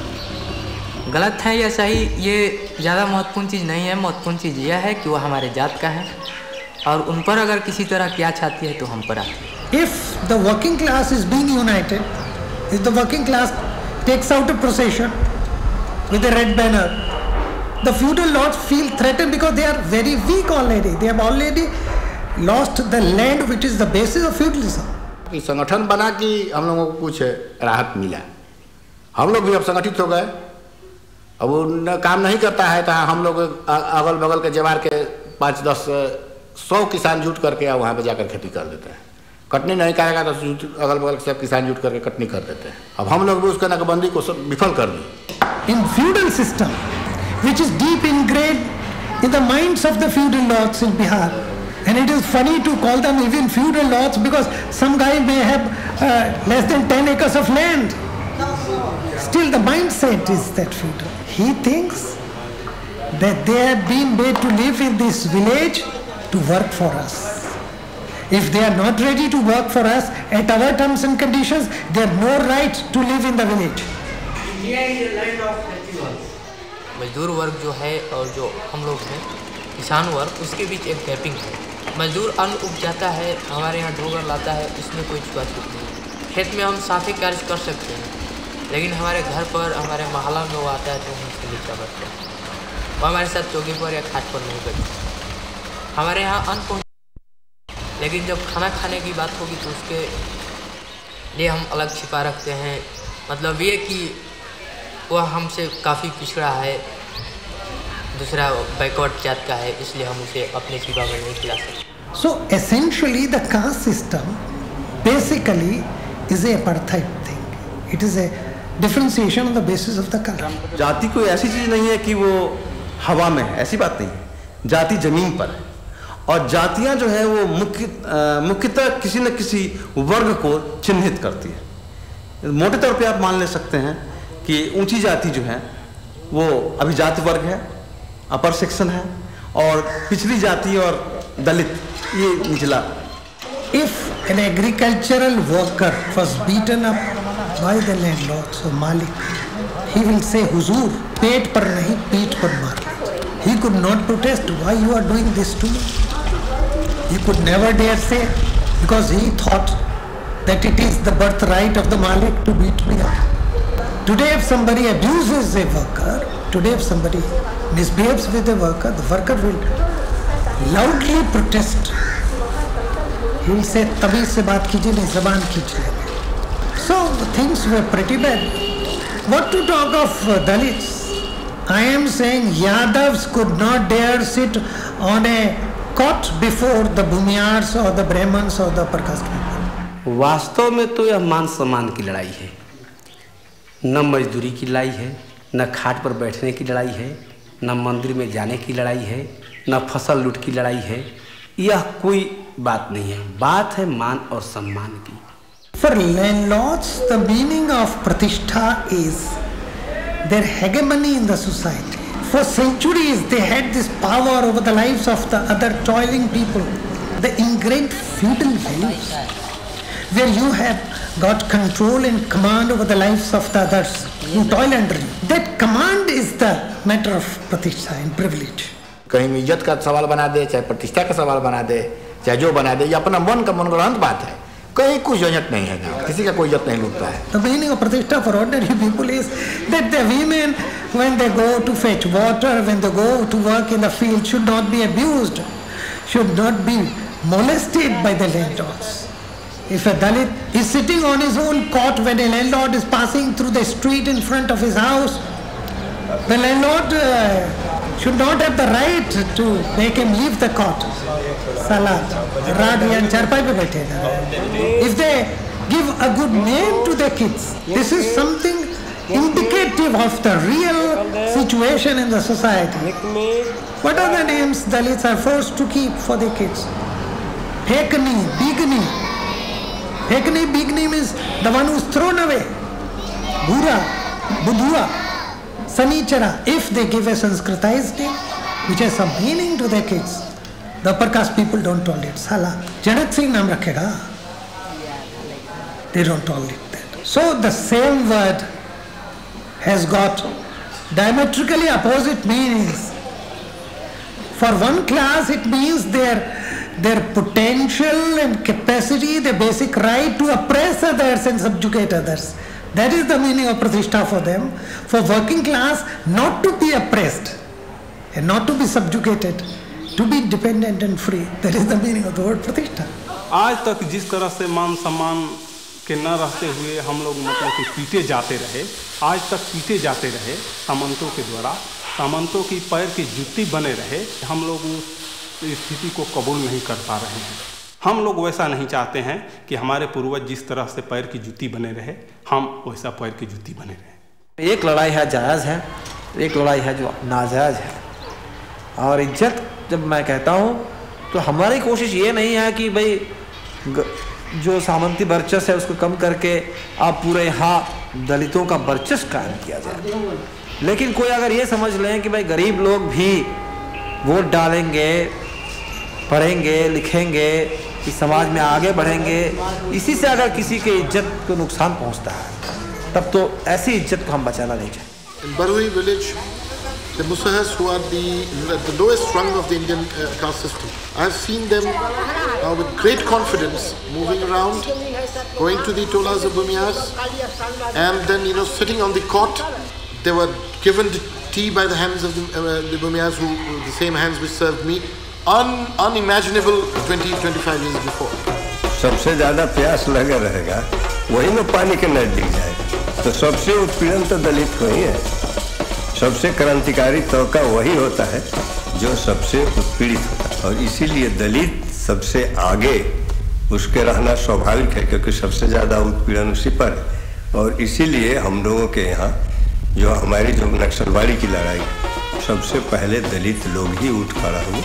गलत है या सही ये ज़्यादा महत्वपूर्ण चीज़ नहीं है, महत्वपूर्ण चीज़ यह है कि वो हमारे जात का है और उन पर अगर किसी तरह क्या चाहती है तो हम पर आती है। If the working class is being united, if the working class takes out a procession with a red banner, the feudal lords feel threatened because they are very weak already. They have already lost the land which is the basis of feudalism. कि संगठन बना कि हम लोगों को कुछ राहत मिला, हम लोग भी अब संगठित हो गए। अब वो काम नहीं करता है तो हम लोग अगल बगल के जवार के 5-10 100 किसान जुट करके वहाँ पे जाकर खेती कर देते हैं। कटनी नहीं करेगा तो अगल बगल के सब किसान जुट करके कटनी कर देते हैं। अब हम लोग भी उसका नाकाबंदी को विफल कर दी। In feudal system, which is deep ingrained in the minds of the feudal lords in Bihar, and it is funny to call them even feudal lords because some guy may have less than 10 acres of land. Still the mindset is that feudal. He thinks that they have been made to live in this village to work for us. If they are not ready to work for us at our terms and conditions, they have no right to live in the village. मजदूर वर्ग जो है और जो हम लोग हैं किसान वर्ग, उसके बीच एक गैपिंग है। मजदूर अन्न उपजाता है, हमारे यहाँ ढोगर लाता है, इसमें कोई छुआछूत नहीं। खेत में हम साथी कार्य कर सकते हैं, लेकिन हमारे घर पर हमारे मोहल्ला में वो आता है तो हम उसके नीचा बैठते हैं, वो हमारे साथ चौकी पर या खाट पर नहीं बैठते। हमारे यहाँ अन्न पहुँच, लेकिन जब खाना खाने की बात होगी तो उसके लिए हम अलग छिपा रखते हैं। मतलब ये कि वह हमसे काफ़ी पिछड़ा है, दूसरा बैकवर्ड जात का है, इसलिए हम उसे अपने छिपा में नहीं खिला सकते। So essentially the caste system basically is a apartheid thing. It is a differentiation on the basis of the color. जाति कोई ऐसी चीज नहीं है कि वो हवा में है, ऐसी बात नहीं है। जाति जमीन पर है और जातियां जो है वो मुख्यतः किसी न किसी वर्ग को चिन्हित करती है। मोटे तौर पे आप मान ले सकते हैं कि ऊंची जाति जो है वो अभिजात वर्ग है, अपर सेक्शन है, और पिछली जाति और दलित ये निचला। If an agricultural worker was beaten up by the landlord, so Malik, he will say, "Huzur, पेट पर नहीं पीठ पर मार." He could not protest, "Why you are doing this to me?" He could never dare say, because he thought that it is the birthright of the Malik to beat me up. Today, if somebody abuses a worker, today if somebody misbehaves with a worker, the worker will loudly protest. He will say, "तभी से बात कीजिए, नहीं ज़बान कीजिए." So things were pretty bad. What to talk of Dalits? I am saying Yadavs could not dare sit on a cot before the Bhumiyars or the Brahmins or the upper-caste people. वास्तव में तो यह मान सम्मान की लड़ाई है, न मजदूरी की लड़ाई है, न खाट पर बैठने की लड़ाई है, न मंदिर में जाने की लड़ाई है, न फसल लूट की लड़ाई है। यह कोई बात नहीं है, बात है मान और सम्मान की। For landlords, the meaning of pratishtha is their hegemony in the society. For centuries, they had this power over the lives of the other toiling people. The ingrained feudal values, where you have got control and command over the lives of the others who toil under you. That command is the matter of pratishtha and privilege. कहीं इज्जत का सवाल बना दे, चाहे प्रतिष्ठा का सवाल बना दे, चाहे जो बना दे, ये अपना मन का मनगढ़ंत बात है। कहीं कुछ झंझट नहीं है, गाँव किसी का कोई इज्जत नहीं लूटता है। The meaning of pratishtha for ordinary people is that the women, when they go to fetch water, when they go to work in the field, should not be abused, should not be molested by the landlords. If a Dalit is sitting on his own cot when a landlord is passing through the street in front of his house, the landlord should not have the right to make him leave the cot. Salat, Rad yan charpai pe baithega. If they give a good name to their kids, this is something indicative of the real situation in the society. What are the names Dalits are forced to keep for their kids? Hekni, Bigni. Hekni, Bigni means the one who is thrown away. Bura, Budhua, Sanichara. If they give a Sanskritized name, which has some meaning to their kids, the upper caste people don't tolerate. Sala, Janat Singh naam rakhega. They don't tolerate that. So the same word has got diametrically opposite meanings. For one class, it means their potential and capacity, the basic right to oppress others and subjugate others. That is the meaning of pratishtha for them. For working class, not to be oppressed and not to be subjugated, to be independent and free. That is the meaning of the word pratishtha. आज तक जिस तरह से मान सम्मान के न रहते हुए हम लोग मतलब कि पीटे जाते रहे, आज तक पीटे जाते रहे सामंतों के द्वारा, सामंतों की पैर की जुत्ती बने रहे, हम लोग उस स्थिति को कबूल नहीं कर पा रहे हैं। हम लोग वैसा नहीं चाहते हैं कि हमारे पूर्वज जिस तरह से पैर की जुत्ती बने रहे, हम वैसा पैर की जुत्ती बने रहे। एक लड़ाई है जायज़ है, एक लड़ाई है जो नाजायज़ है। और इज्जत जब मैं कहता हूँ तो हमारी कोशिश ये नहीं है कि भाई जो सामंती वर्चस्व है उसको कम करके आप पूरे यहाँ दलितों का वर्चस्व कायम किया जाए। लेकिन कोई अगर ये समझ लें कि भाई गरीब लोग भी वोट डालेंगे, पढ़ेंगे, लिखेंगे, इस समाज में आगे बढ़ेंगे, इसी से अगर किसी के इज्जत को नुकसान पहुंचता है, तब तो ऐसी इज्जत को हम बचाना नहीं चाहिए। In Barui village, the Musahas, who are the lowest rung of the Indian caste system, I have seen them with great confidence moving around, going to the tolas of Bhumiyars, and then sitting on the cot. They were given tea by the hands of the Bhumiyars, the same hands which served me. Unimaginable 20-25 years before. सबसे ज़्यादा प्यास लगा रहेगा वही में पानी के नजदीक जाए, तो सबसे उत्पीड़न तो दलित को ही है। सबसे क्रांतिकारी तबका वही होता है जो सबसे उत्पीड़ित होता है, और इसीलिए दलित सबसे आगे उसके रहना स्वाभाविक है, क्योंकि सबसे ज़्यादा उत्पीड़न उसी पर है। और इसीलिए हम लोगों के यहाँ जो हमारी जो नक्सलवाड़ी की लड़ाई, सबसे पहले दलित लोग ही उठ खड़ा हुए।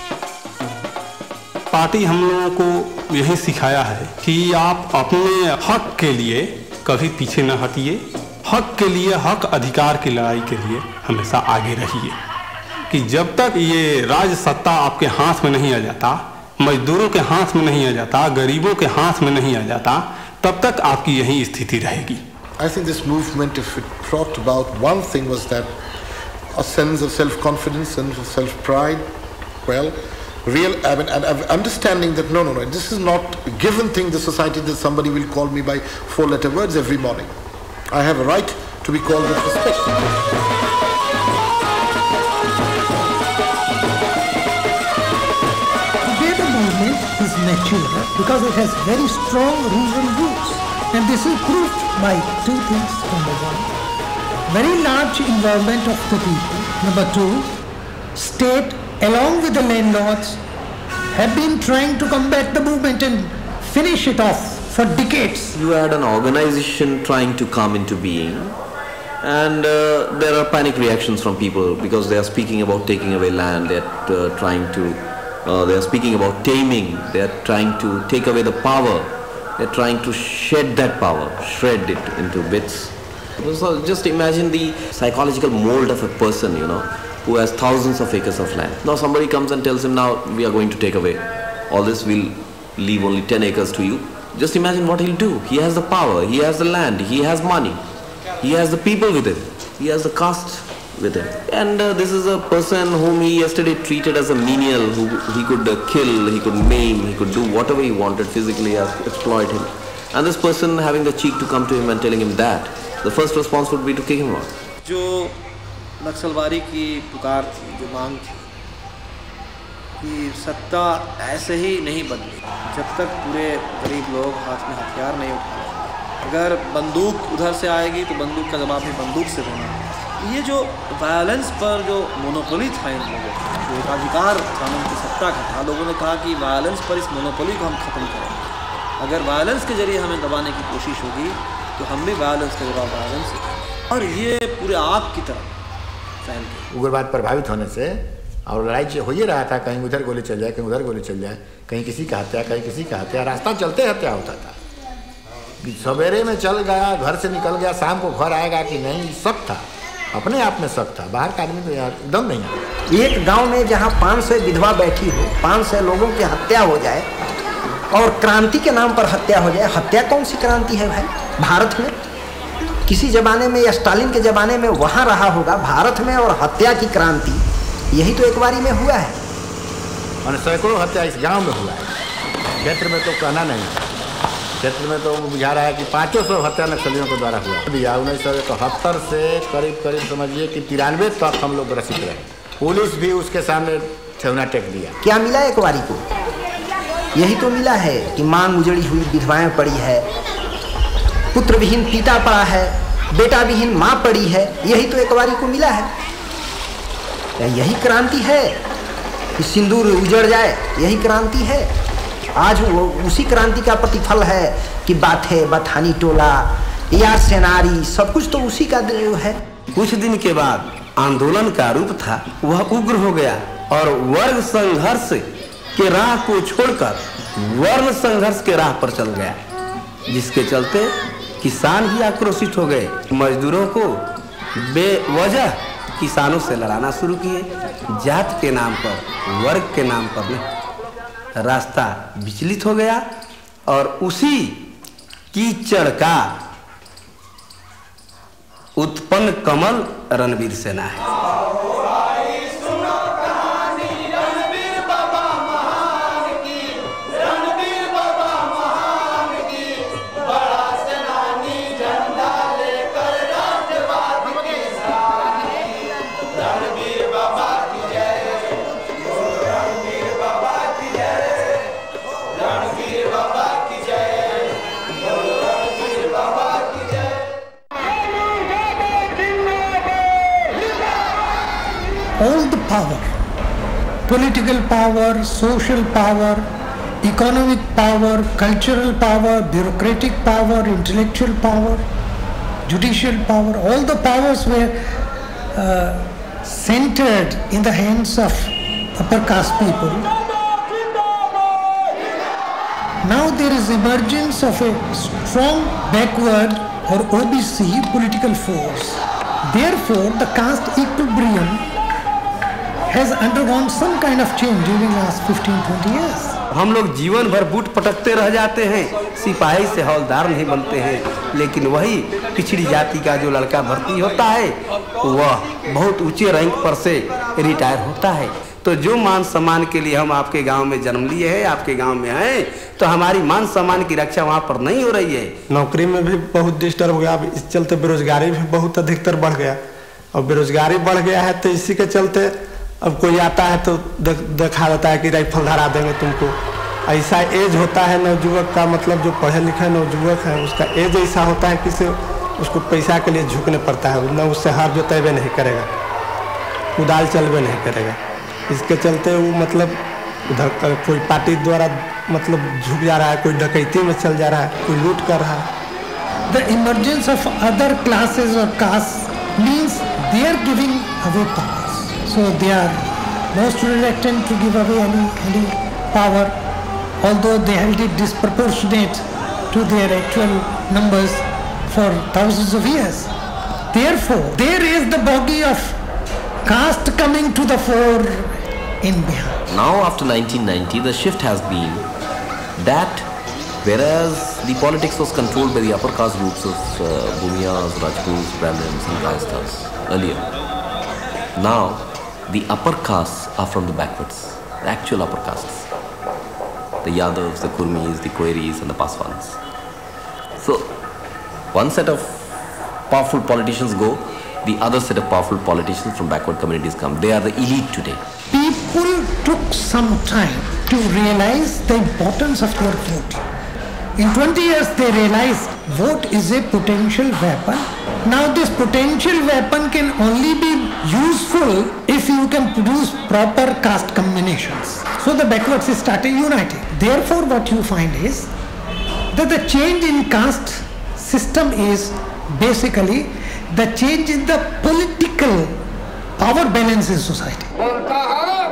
पार्टी हम लोगों को यही सिखाया है कि आप अपने हक के लिए कभी पीछे न हटिए, हक के लिए, हक अधिकार की लड़ाई के लिए हमेशा आगे रहिए। कि जब तक ये राज सत्ता आपके हाथ में नहीं आ जाता, मजदूरों के हाथ में नहीं आ जाता, गरीबों के हाथ में नहीं आ जाता, तब तक आपकी यही स्थिति रहेगी। I think this movement, if it brought about one thing, was that a sense of self-confidence, sense of self-pride, well, real, I mean, and understanding that no, this is not a given thing, the society, that somebody will call me by 4-letter words every morning. I have a right to be called with respect. Today the movement is mature because it has very strong rural roots, and this is proved by two things. Number one, very large involvement of the people. Number two, state along with the landlords have been trying to combat the movement and finish it off for decades. You had an organization trying to come into being, and there are panic reactions from people because they are speaking about taking away land, they are speaking about taming, they are trying to take away the power, they are trying to shed that power, shred it into bits. So just imagine the psychological mold of a person, who has thousands of acres of land. Now somebody comes and tells him, now we are going to take away all this, we'll leave only 10 acres to you. Just imagine what he'll do. He has the power, he has the land, he has money, he has the people with him, he has the caste with him. And this is a person whom he yesterday treated as a menial, who he could kill, he could maim, he could do whatever he wanted physically, exploit him. And this person having the cheek to come to him and telling him that, the first response would be to kick him out. जो नक्सलवादी की पुकार थी, जो मांग थी कि सत्ता ऐसे ही नहीं बदली जब तक पूरे गरीब लोग हाथ में हथियार नहीं उठाए। अगर बंदूक उधर से आएगी तो बंदूक का जवाब भी बंदूक से देना। ये जो वायलेंस पर जो मोनोपोली था इन लोगों का, जो एकाधिकार कानून की सत्ता का था, लोगों ने कहा कि वायलेंस पर इस मोनोपोली को हम ख़त्म करेंगे। अगर वायलेंस के जरिए हमें दबाने की कोशिश होगी तो हम भी वायलेंस का जवाब वायलेंस से, और ये पूरे आग की तरह फैल गई। उग्रवाद प्रभावित होने से और लड़ाई हो ही रहा था, कहीं उधर गोली चल जाए, कहीं उधर गोली चल जाए, कहीं किसी का हत्या, कहीं किसी का हत्या, रास्ता चलते हत्या होता था। सवेरे में चल गया, घर से निकल गया, शाम को घर आएगा कि नहीं, शक था, अपने आप में शक था, बाहर का आदमी तो यार एकदम नहीं है। एक गांव में जहां 500 विधवा बैठी हो, 500 लोगों की हत्या हो जाए और क्रांति के नाम पर हत्या हो जाए। हत्या कौन सी क्रांति है भाई भारत में? किसी जमाने में या स्टालिन के जमाने में वहां रहा होगा, भारत में और हत्या की क्रांति यही तो एक बारी में हुआ है। और सैकड़ों हत्या इस गांव में हुआ है, क्षेत्र में तो कहना नहीं, क्षेत्र में तो बुझा रहा है कि 500 हत्या नक्सलियों के द्वारा हुआ। 1971 से करीब समझिए कि 93 तक हम लोग ग्रसित रहे। पुलिस भी उसके सामने ठेवना टेक दिया। क्या मिला एक बारी को? यही तो मिला है कि मांग उजड़ी हुई विधवाएं पड़ी है, पुत्र विहीन पिता पड़ा है, बेटा विहीन माँ पड़ी है, यही तो एक बारी को मिला है। यही क्रांति है कि सिंदूर उजड़ जाए, यही क्रांति है। आज वो उसी क्रांति का प्रतिफल है कि बाथे बथानी टोला या सेनारी, सब कुछ तो उसी का है। कुछ दिन के बाद आंदोलन का रूप था वह उग्र हो गया और वर्ग संघर्ष के राह को छोड़कर वर्ण संघर्ष के राह पर चल गया, जिसके चलते किसान ही आक्रोशित हो गए। मजदूरों को बेवजह किसानों से लड़ाना शुरू किए, जात के नाम पर, वर्ग के नाम पर नहीं। रास्ता विचलित हो गया और उसी कीचड़ का उत्पन्न कमल रणवीर सेना है। All the power, political power, social power, economic power, cultural power, bureaucratic power, intellectual power, judicial power, all the powers were centered in the hands of upper caste people. Now there is emergence of a strong backward or OBC political force. Therefore, the caste equilibrium has undergone some kind of change during the last 15-20 years. हम लोग जीवन भर बूट पटकते रह जाते हैं, सिपाही से हवलदार नहीं बनते हैं, लेकिन वही पिछड़ी जाति का जो लड़का भर्ती होता है वह बहुत ऊंचे रैंक पर से रिटायर होता है। तो जो मान सम्मान के लिए हम आपके गांव में जन्म लिए हैं, आपके गांव में हैं, तो हमारी मान सम्मान की रक्षा वहां पर नहीं हो रही है। नौकरी में भी बहुत डिस्टर्ब हो गया, अब इस चलते बेरोजगारी भी बहुत अधिकतर बढ़ गया, और बेरोजगारी बढ़ गया है तो इसी के चलते अब कोई आता है तो दिखा देता है कि राइफल धरा देंगे तुमको। ऐसा एज होता है नवयुवक का, मतलब जो पढ़े लिखे नवयुवक है उसका एज ऐसा होता है कि उसको पैसा के लिए झुकने पड़ता है, न उससे हाथ जोतेबे नहीं करेगा, कुदाल चलबे नहीं करेगा। इसके चलते वो मतलब उधर कोई पार्टी द्वारा मतलब झुक जा रहा है, कोई डकैती में चल जा रहा है, कोई लूट कर रहा है। The emergence of other classes or castes means they are giving away powers. So they are most reluctant to give away any power, although they held it disproportionate to their actual numbers for thousands of years. Therefore, there is the bogey of caste coming to the fore in Bihar. Now after 1990 the shift has been that whereas the politics was controlled by the upper caste groups of Bhumiyas, Rajputs, Brahmins and Kayasthas earlier, now the upper castes are from the backwards, the actual upper castes, the Yadavs, the Kurmis, the Queries and the Paswans. So one set of powerful politicians go, the other set of powerful politicians from backward communities come. They are the elite today. People took some time to realize the importance of their vote. In 20 years they realized vote is a potential weapon. Now this potential weapon can only be useful if you can produce proper caste combinations. So the backwards started uniting. Therefore what you find is that the change in caste system is basically the change in the political power balance in society. बोलता है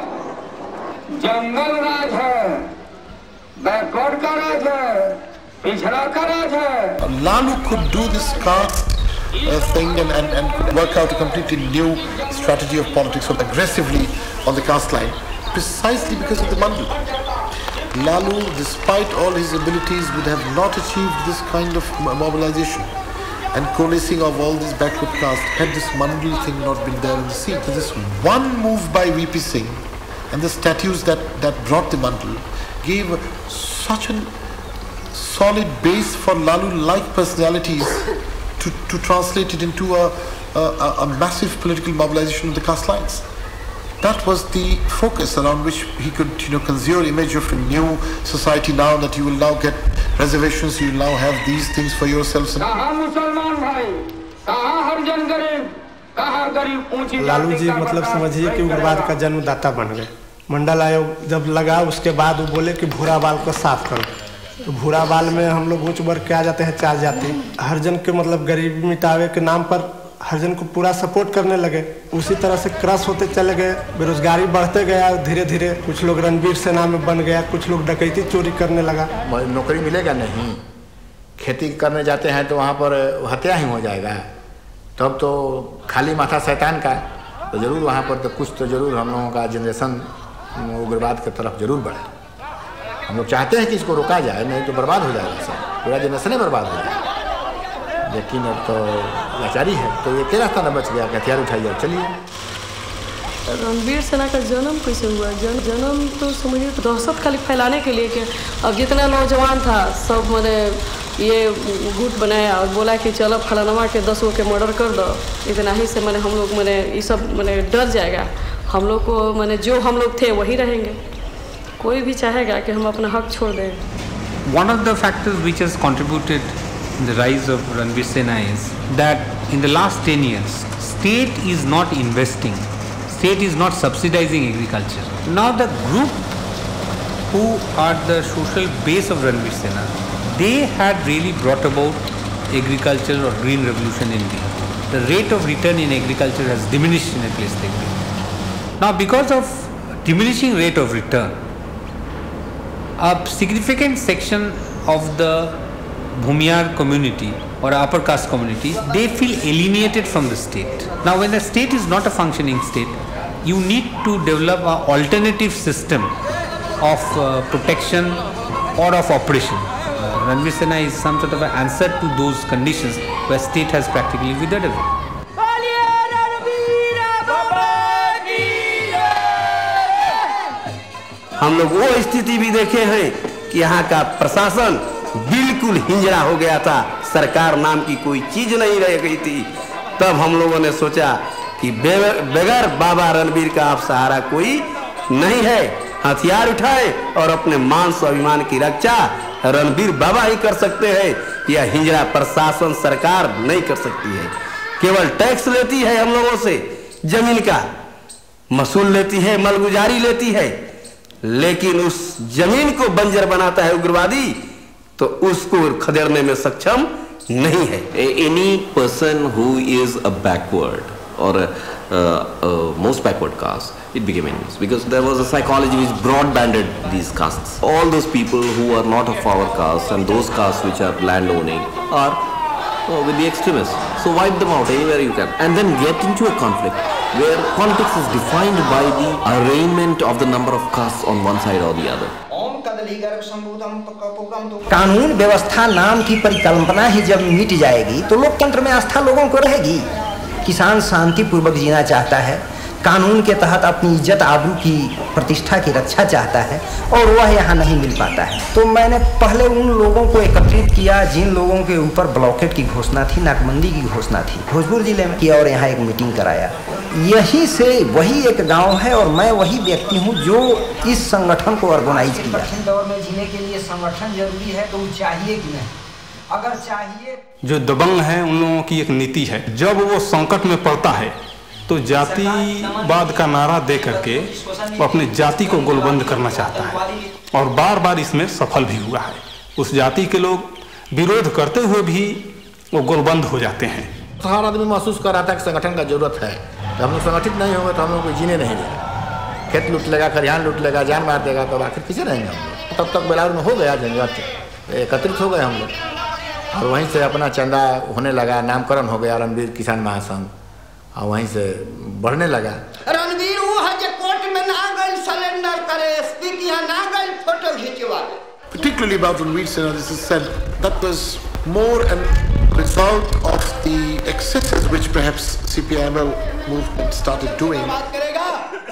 जंगल राज है, बैकवर्ड का राज है, पिछड़ा का राज है। Laloo could do this caste thing and could work out a completely new strategy of politics so aggressively on the caste line, precisely because of the Mandal. Laloo, despite all his abilities, would have not achieved this kind of mobilization and coalescing of all these backward castes had this Mandal thing not been there in the scene. So this one move by VP Singh and the statues that brought the Mandal gave such a solid base for Laloo-like personalities to translate it into a massive political mobilization of the caste lines. That was the focus around which he could, conjure image of a new society now that you will now get reservations, you will now have these things for yourselves. Lalu ji मतलब समझिए कि उग्रवाद का जन्मदाता बन गए। मंडल आयोग जब लगा उसके बाद वो बोले कि भूरा बाल को साफ करो, तो भूरा बाल में हम लोग उच्च वर्ग के आ जाते हैं 4 जाति, हरिजन के मतलब गरीबी मिटावे के नाम पर हरिजन को पूरा सपोर्ट करने लगे। उसी तरह से क्रश होते चले गए, बेरोजगारी बढ़ते गया धीरे धीरे। कुछ लोग रणवीर सेना में बन गया, कुछ लोग डकैती चोरी करने लगा। नौकरी मिलेगा नहीं, खेती करने जाते हैं तो वहाँ पर हत्या ही हो जाएगा, तब तो खाली माथा शैतान का। तो जरूर वहाँ पर तो कुछ तो जरूर हम लोगों का जनरेशन उग्रवाद की तरफ जरूर बढ़े। हम लोग चाहते हैं कि इसको रोका जाए, नहीं तो बर्बाद हो जाएगा सब, पूरा जनरेशन ही बर्बाद हो जाएगा। लेकिन अब तो लाचारी है, तो ये क्या रास्ता न बच गया कि हथियार उठाइए चलिए। रणवीर सेना का जन्म कैसे हुआ? जन्म तो समझिए दहशत खाली फैलाने के लिए कि अब जितना नौजवान था सब मैंने ये गुट बनाया और बोला कि चलो फलानमा के 10 के मर्डर कर दो, इतना ही से मैंने हम लोग मैंने ये सब मैंने डर जाएगा, हम लोग को मैंने जो हम लोग थे वही रहेंगे। कोई भी चाहेगा कि हम अपना हक छोड़ दें। One of the factors which has contributed in the rise of Ranvir Sena is that in the last 10 years, state is not investing, state is not subsidizing agriculture. Now the group who are the social base of Ranvir Sena, they had really brought about agriculture or green revolution in Bihar. The rate of return in agriculture has diminished in a place like Bihar. Now, because of diminishing rate of return, a significant section of the Bhumiyar community or upper caste community, they feel alienated from the state. Now, when the state is not a functioning state, you need to develop an alternative system of protection or of oppression. Ranvir Sena is some sort of an answer to those conditions where state has practically withered away. हम लोग वो स्थिति भी देखे हैं कि यहाँ का प्रशासन बिल्कुल हिंजड़ा हो गया था, सरकार नाम की कोई चीज नहीं रह गई थी। तब हम लोगों ने सोचा कि बगैर बाबा रणवीर का अब सहारा कोई नहीं है, हथियार उठाए और अपने मान स्वाभिमान की रक्षा रणवीर बाबा ही कर सकते हैं। यह हिंजड़ा प्रशासन सरकार नहीं कर सकती है। केवल टैक्स लेती है हम लोगों से, जमीन का मसूल लेती है, मलगुजारी लेती है, लेकिन उस जमीन को बंजर बनाता है उग्रवादी, तो उसको खदेड़ने में सक्षम नहीं है। Any person who is a backward or most backward caste, it became enemies because there was a psychology which broad-banded these castes. All those people who are not of our caste and those castes which are land-owning are with the extremists. So wipe them out anywhere you can, and then get into a conflict where politics is defined by the arraignment of the number of castes on one side or the other. कानून व्यवस्था नाम की परिकल्पना ही जब मिट जाएगी तो लोकतंत्र में आस्था लोगों को रहेगी। किसान शांतिपूर्वक जीना चाहता है, कानून के तहत अपनी इज्जत आबरू की प्रतिष्ठा की रक्षा चाहता है, और वह यहाँ नहीं मिल पाता है। तो मैंने पहले उन लोगों को एकत्रित किया जिन लोगों के ऊपर ब्लॉकेट की घोषणा थी, नाकबंदी की घोषणा थी, भोजपुर जिले में किया और यहाँ एक मीटिंग कराया। यहीं से वही एक गांव है और मैं वही व्यक्ति हूँ जो इस संगठन को ऑर्गेनाइज किया। कठिन दौर में जीने के लिए संगठन जरूरी है, तो चाहिए कि नहीं? अगर चाहिए, जो दबंग है उन लोगों की एक नीति है, जब वो संकट में पड़ता है तो जातिवाद का नारा दे करके वो अपने जाति को गोलबंद करना चाहता है, और बार बार इसमें सफल भी हुआ है। उस जाति के लोग विरोध करते हुए भी वो गोलबंद हो जाते हैं। हर आदमी महसूस कर रहा था कि संगठन का जरूरत है। हम लोग संगठित नहीं होंगे तो हम लोग को जीने नहीं देगा, खेत लूट लेगा, खरिहान लूट लेगा, जान मार देगा, तो आखिर किसे रहेंगे हम लोग। तब तक बेलारू में हो गया झंझट, एकत्रित हो गए हम लोग, और वहीं से अपना चंदा होने लगा, नामकरण हो गया रणवीर किसान महासंघ, और वहीं से बढ़ने लगा। रणवीर वो है जो कोर्ट में ना गए सरेंडर करे, स्पीकर यहाँ ना गए फोटो खींचवा। Particularly about Ranvir Sena, this is said that was more a result of the excesses which perhaps CPIML movement started doing. बात करेगा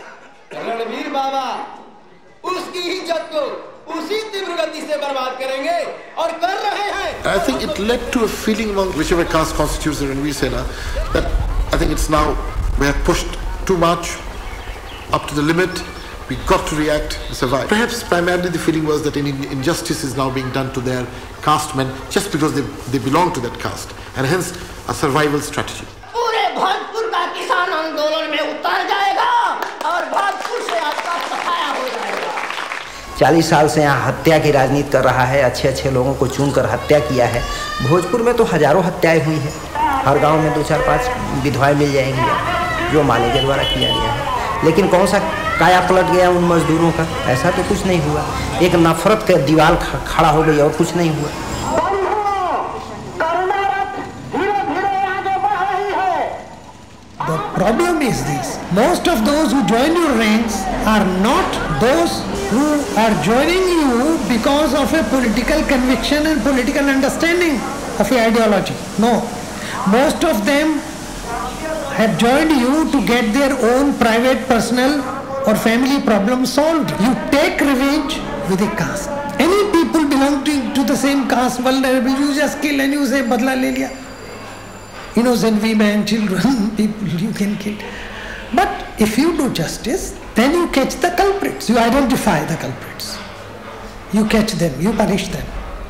रणवीर बाबा उसकी इज्जत को उसी तीव्र गति से बर्बाद करेंगे और कर रहे हैं। I think it led to a feeling among whichever caste constitutes the Ranvir Sena that I think it's now we have pushed too much up to the limit. We got to react and survive. Perhaps primarily the feeling was that injustice is now being done to their caste men just because they belong to that caste, and hence a survival strategy. पूरे भोजपुर का किसान आंदोलन में उतर जाएगा और भोजपुर से आपका सफाया हो जाएगा। 40 साल से यहाँ हत्या की राजनीति कर रहा है, अच्छे अच्छे लोगों को चुनकर हत्या किया है। भोजपुर में तो हजारों हत्याएं हुई है, हर गांव में 2 4 5 विधवाएं मिल जाएंगी जो माले के द्वारा किया गया है। लेकिन कौन सा काया पलट गया उन मजदूरों का? ऐसा तो कुछ नहीं हुआ। एक नफरत का दीवार खड़ा हो गई और कुछ नहीं हुआ। The problem is this: most of those who join your ranks are not those who are joining you because of a political conviction and political understanding of your ideology. No, most of them have joined you to get their own private, personal or family problems solved. You take revenge with a caste. Any people belonging to the same caste, vulnerable, you just kill and you say, badla le liya. Innocent women, children, people you can kill. But if you do justice, then you catch the culprits. You identify the culprits. You catch them, you punish them.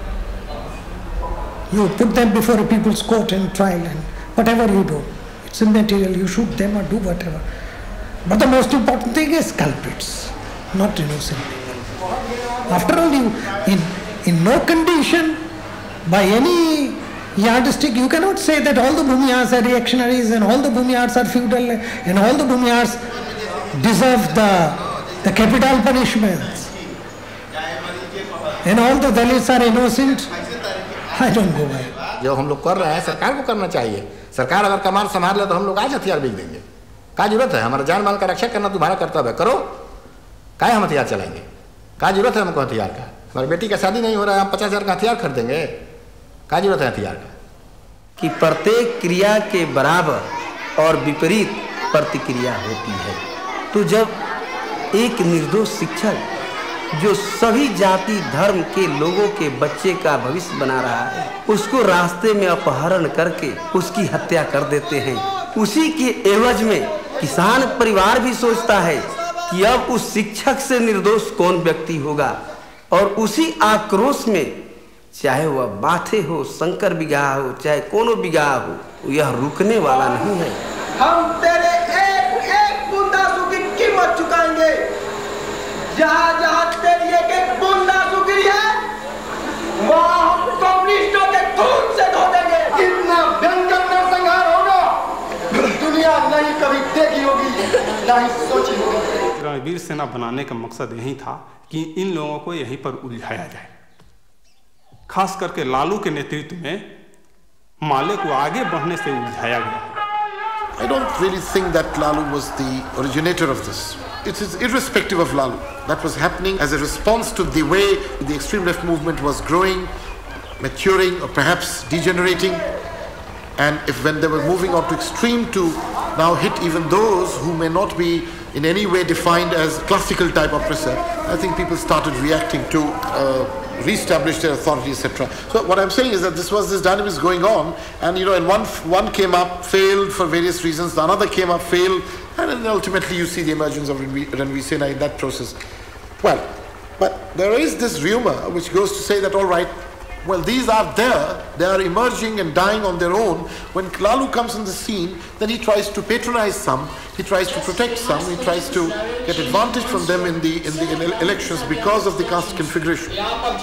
You put them before a people's court and trial, and whatever you do, it's immaterial. You shoot them or do whatever. But the most important thing is culprits, not innocent people. After all, you in no condition by any yardstick. You cannot say that all the Bhumihars are reactionaries and all the Bhumihars are feudal and all the Bhumihars deserve the capital punishments and all the Dalits are innocent. I don't go by. जो हम लोग कर रहे हैं सरकार को करना चाहिए. सरकार अगर कमान संभाल ले तो हम लोग आज हथियार बेच देंगे. क्या जरूरत है? हमारा जान माल का रक्षा करना तुम्हारा कर्तव्य है, करो. क्या हम हथियार चलाएंगे? क्या जरूरत है हमको हथियार का? हमारी बेटी का शादी नहीं हो रहा है, हम 50,000 का हथियार खरीदेंगे? क्या जरूरत है हथियार का? कि प्रत्येक क्रिया के बराबर और विपरीत प्रतिक्रिया होती है. तो जब एक निर्दोष शिक्षक जो सभी जाति धर्म के लोगों के बच्चे का भविष्य बना रहा है, उसको रास्ते में अपहरण करके उसकी हत्या कर देते हैं, उसी के एवज में किसान परिवार भी सोचता है कि अब उस शिक्षक से निर्दोष कौन व्यक्ति होगा, और उसी आक्रोश में चाहे वह बाथे हो, शंकर बिगाह हो, चाहे कोनो बिगाह हो, यह रुकने वाला नहीं है. हम तेरे एक एक बूंद आंसू की कीमत चुकाएंगे. जहाँ जहाँ तेरी एक एक बूंद आंसू गिरी है, वहाँ हम कम्युनिस्टों के खून से धो देंगे. इतना भयंकर नरसंहार होगा, दुनिया नहीं कभी देखी होगी, नहीं सोची होगी. रणवीर सेना बनाने का मकसद यही था कि इन लोगों को यहीं पर उलझाया जाए. खास करके लालू के नेतृत्व में माले को आगे बढ़ने से उलझाया गया. I don't really think that Laloo was the originator of this. It is irrespective of Laloo. That was happening as a response to the way the extreme left movement was growing, maturing, or perhaps degenerating. And if when they were moving out to extreme to now hit even those who may not be in any way defined as classical type oppressor, I think people started reacting to re-establish their authority, etc. So what I'm saying is that this dynamics going on, and and one came up, failed for various reasons, the another came up, failed, and then ultimately you see the emergence of Ranvir Sena in that process. Well, but there is this rumor which goes to say that all right, well, these are there, they are emerging and dying on their own. When Laloo comes on the scene, then he tries to patronize some, he tries to protect some, he tries to get advantage from them in the elections because of the caste configuration.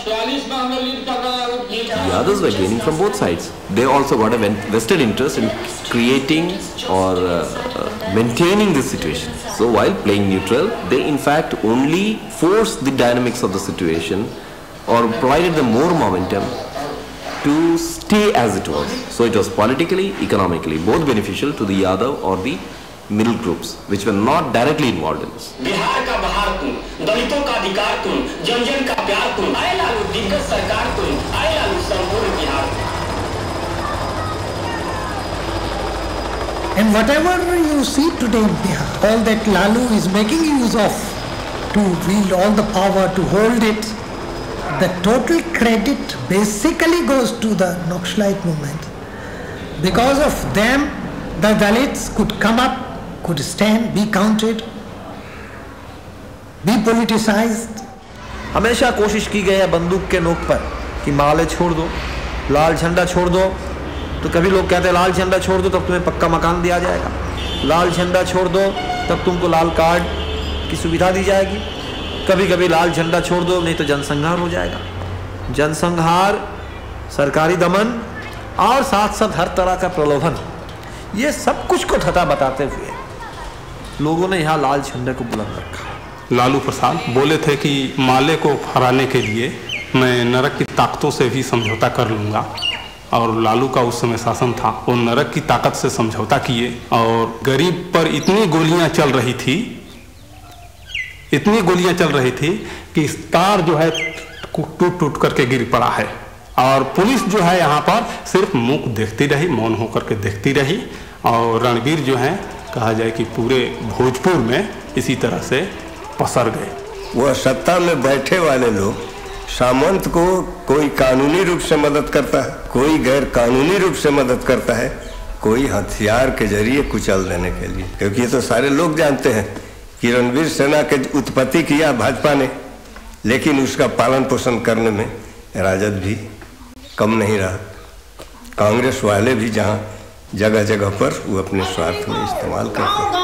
The others were gaining from both sides. They also got a vested interest in creating or maintaining this situation. So while playing neutral, they in fact only forced the dynamics of the situation or provided them more momentum to stay as it was. So it was politically, economically, both beneficial to the Yadav or the middle groups, which were not directly involved in this. Bihar का बहार तुम, दलितों का अधिकार तुम, जन जन का प्यार तुम, आए लालू दिग्गज सरकार तुम, आए लालू संपूर्ण Bihar. And whatever you see today in Bihar, all that Laloo is making use of to wield all the power, to hold it, the total credit basically goes to the Naxalite movement. Because of them, the Dalits could come up, could stand, be counted, be politicized. हमेशा कोशिश की गई है बंदूक के नोक पर कि माले छोड़ दो, लाल झंडा छोड़ दो. तो कभी लोग कहते हैं लाल झंडा छोड़ दो तब तुम्हें पक्का मकान दिया जाएगा, लाल झंडा छोड़ दो तब तुमको लाल कार्ड की सुविधा दी जाएगी. कभी कभी लाल झंडा छोड़ दो नहीं तो जनसंहार हो जाएगा. जनसंहार, सरकारी दमन और साथ साथ हर तरह का प्रलोभन, ये सब कुछ को ठता बताते हुए लोगों ने यहाँ लाल झंडे को बुलंद रखा. लालू प्रसाद बोले थे कि माले को हराने के लिए मैं नरक की ताकतों से भी समझौता कर लूँगा, और लालू का उस समय शासन था, वो नरक की ताकत से समझौता किए. और गरीब पर इतनी गोलियां चल रही थी कि तार जो है टूट टूट करके गिर पड़ा है, और पुलिस जो है यहाँ पर सिर्फ मुख देखती रही, मौन होकर के देखती रही. और रणवीर जो है कहा जाए कि पूरे भोजपुर में इसी तरह से पसर गए. वह सत्ता में बैठे वाले लोग सामंत को कोई कानूनी रूप से मदद करता है, कोई गैर कानूनी रूप से मदद करता है, कोई हथियार के जरिए कुचल देने के लिए. क्योंकि ये तो सारे लोग जानते हैं कि रणवीर सेना के उत्पत्ति किया भाजपा ने, लेकिन उसका पालन पोषण करने में राजद भी कम नहीं रहा. कांग्रेस वाले भी जहाँ जगह जगह पर वो अपने स्वार्थ में इस्तेमाल करते हैं.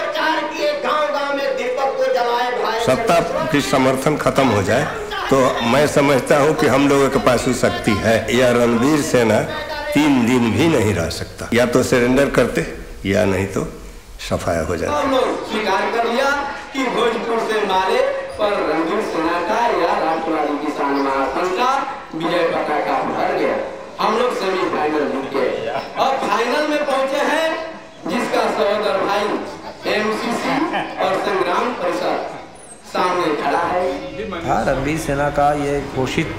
सत्ता की समर्थन खत्म हो जाए तो मैं समझता हूँ कि हम लोगों के पास भी शक्ति है. यह रणवीर सेना 3 दिन भी नहीं रह सकता। या तो सरेंडर करते या नहीं तो सफाया हो जाता। हम लोग स्वीकार कर लिया कि भोजपुर से मारे पर रणवीर सेना का या राष्ट्रवादी किसान महासंघ का विजय पताका भर गया। हम लोग सेमीफाइनल जीत गए। अब फाइनल में पहुंचे हैं जिसका सहोदर भाई एमसीसी और संग्राम परिषद सामने खड़ा है। हाँ, रणवीर सेना का ये घोषित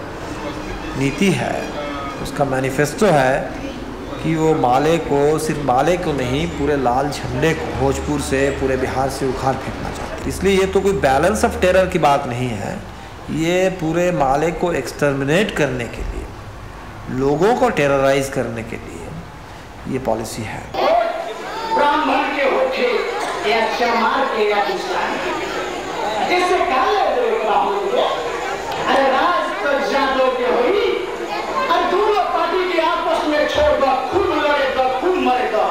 नीति है, उसका मैनिफेस्टो है कि वो माले को, सिर्फ माले को नहीं, पूरे लाल झंडे को भोजपुर से, पूरे बिहार से उखाड़ फेंकना चाहते हैं। इसलिए ये तो कोई बैलेंस ऑफ टेरर की बात नहीं है, ये पूरे माले को एक्सटर्मिनेट करने के लिए, लोगों को टेरराइज करने के लिए ये पॉलिसी है। ब्राह्मण के होके या चमार के या इंसान के इससे काले ब्राह्मण के अरे राज तो जादों के हुई और दोनों पार्टी के आपस में छोड़ दो, खूब लड़ेगा, खूब मरेगा,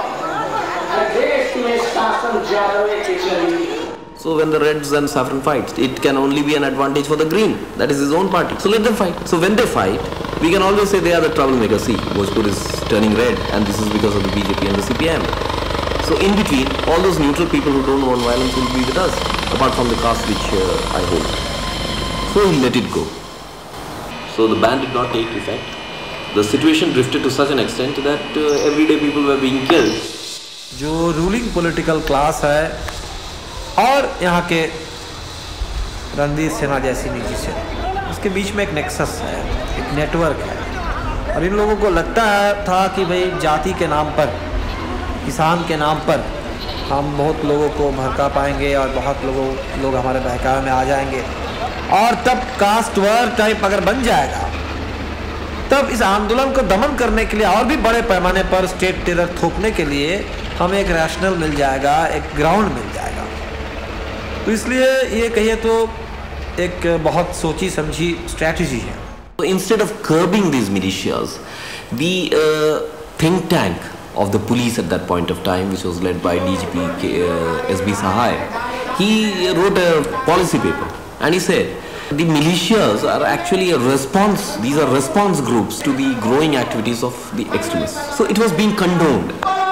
देश में शासन जादवे के चली। So when the Reds and Saffron fight, it can only be an advantage for the Green. That is his own party. So let them fight. So when they fight, we can always say they are the troublemakers. See, Bhojpur is turning red, and this is because of the BJP and the CPM. So in between, all those neutral people who don't want violence will be with us, apart from the caste which I hold. So he let it go. So the ban did not take effect. The situation drifted to such an extent that everyday people were being killed. जो रूलिंग पॉलिटिकल क्लास है और यहाँ के रणवीर सेना जैसी निजी सेना, उसके बीच में एक नेक्सस है, एक नेटवर्क है। और इन लोगों को लगता था कि भाई जाति के नाम पर, किसान के नाम पर हम बहुत लोगों को भड़का पाएंगे और बहुत लोग हमारे बहकावे में आ जाएंगे, और तब कास्ट वार टाइप अगर बन जाएगा तब इस आंदोलन को दमन करने के लिए और भी बड़े पैमाने पर स्टेट टेरर थोपने के लिए हमें एक रैशनल मिल जाएगा, एक ग्राउंड मिल जाएगा। तो इसलिए ये कहिए तो एक बहुत सोची समझी स्ट्रैटेजी है। Instead of curbing these militias, the think tank of the police at that point of time, which was led by DGP SB Sahai, he wrote a policy paper and he said the militias are actually a response, these are response groups to the growing activities of the extremists. So it was being condoned.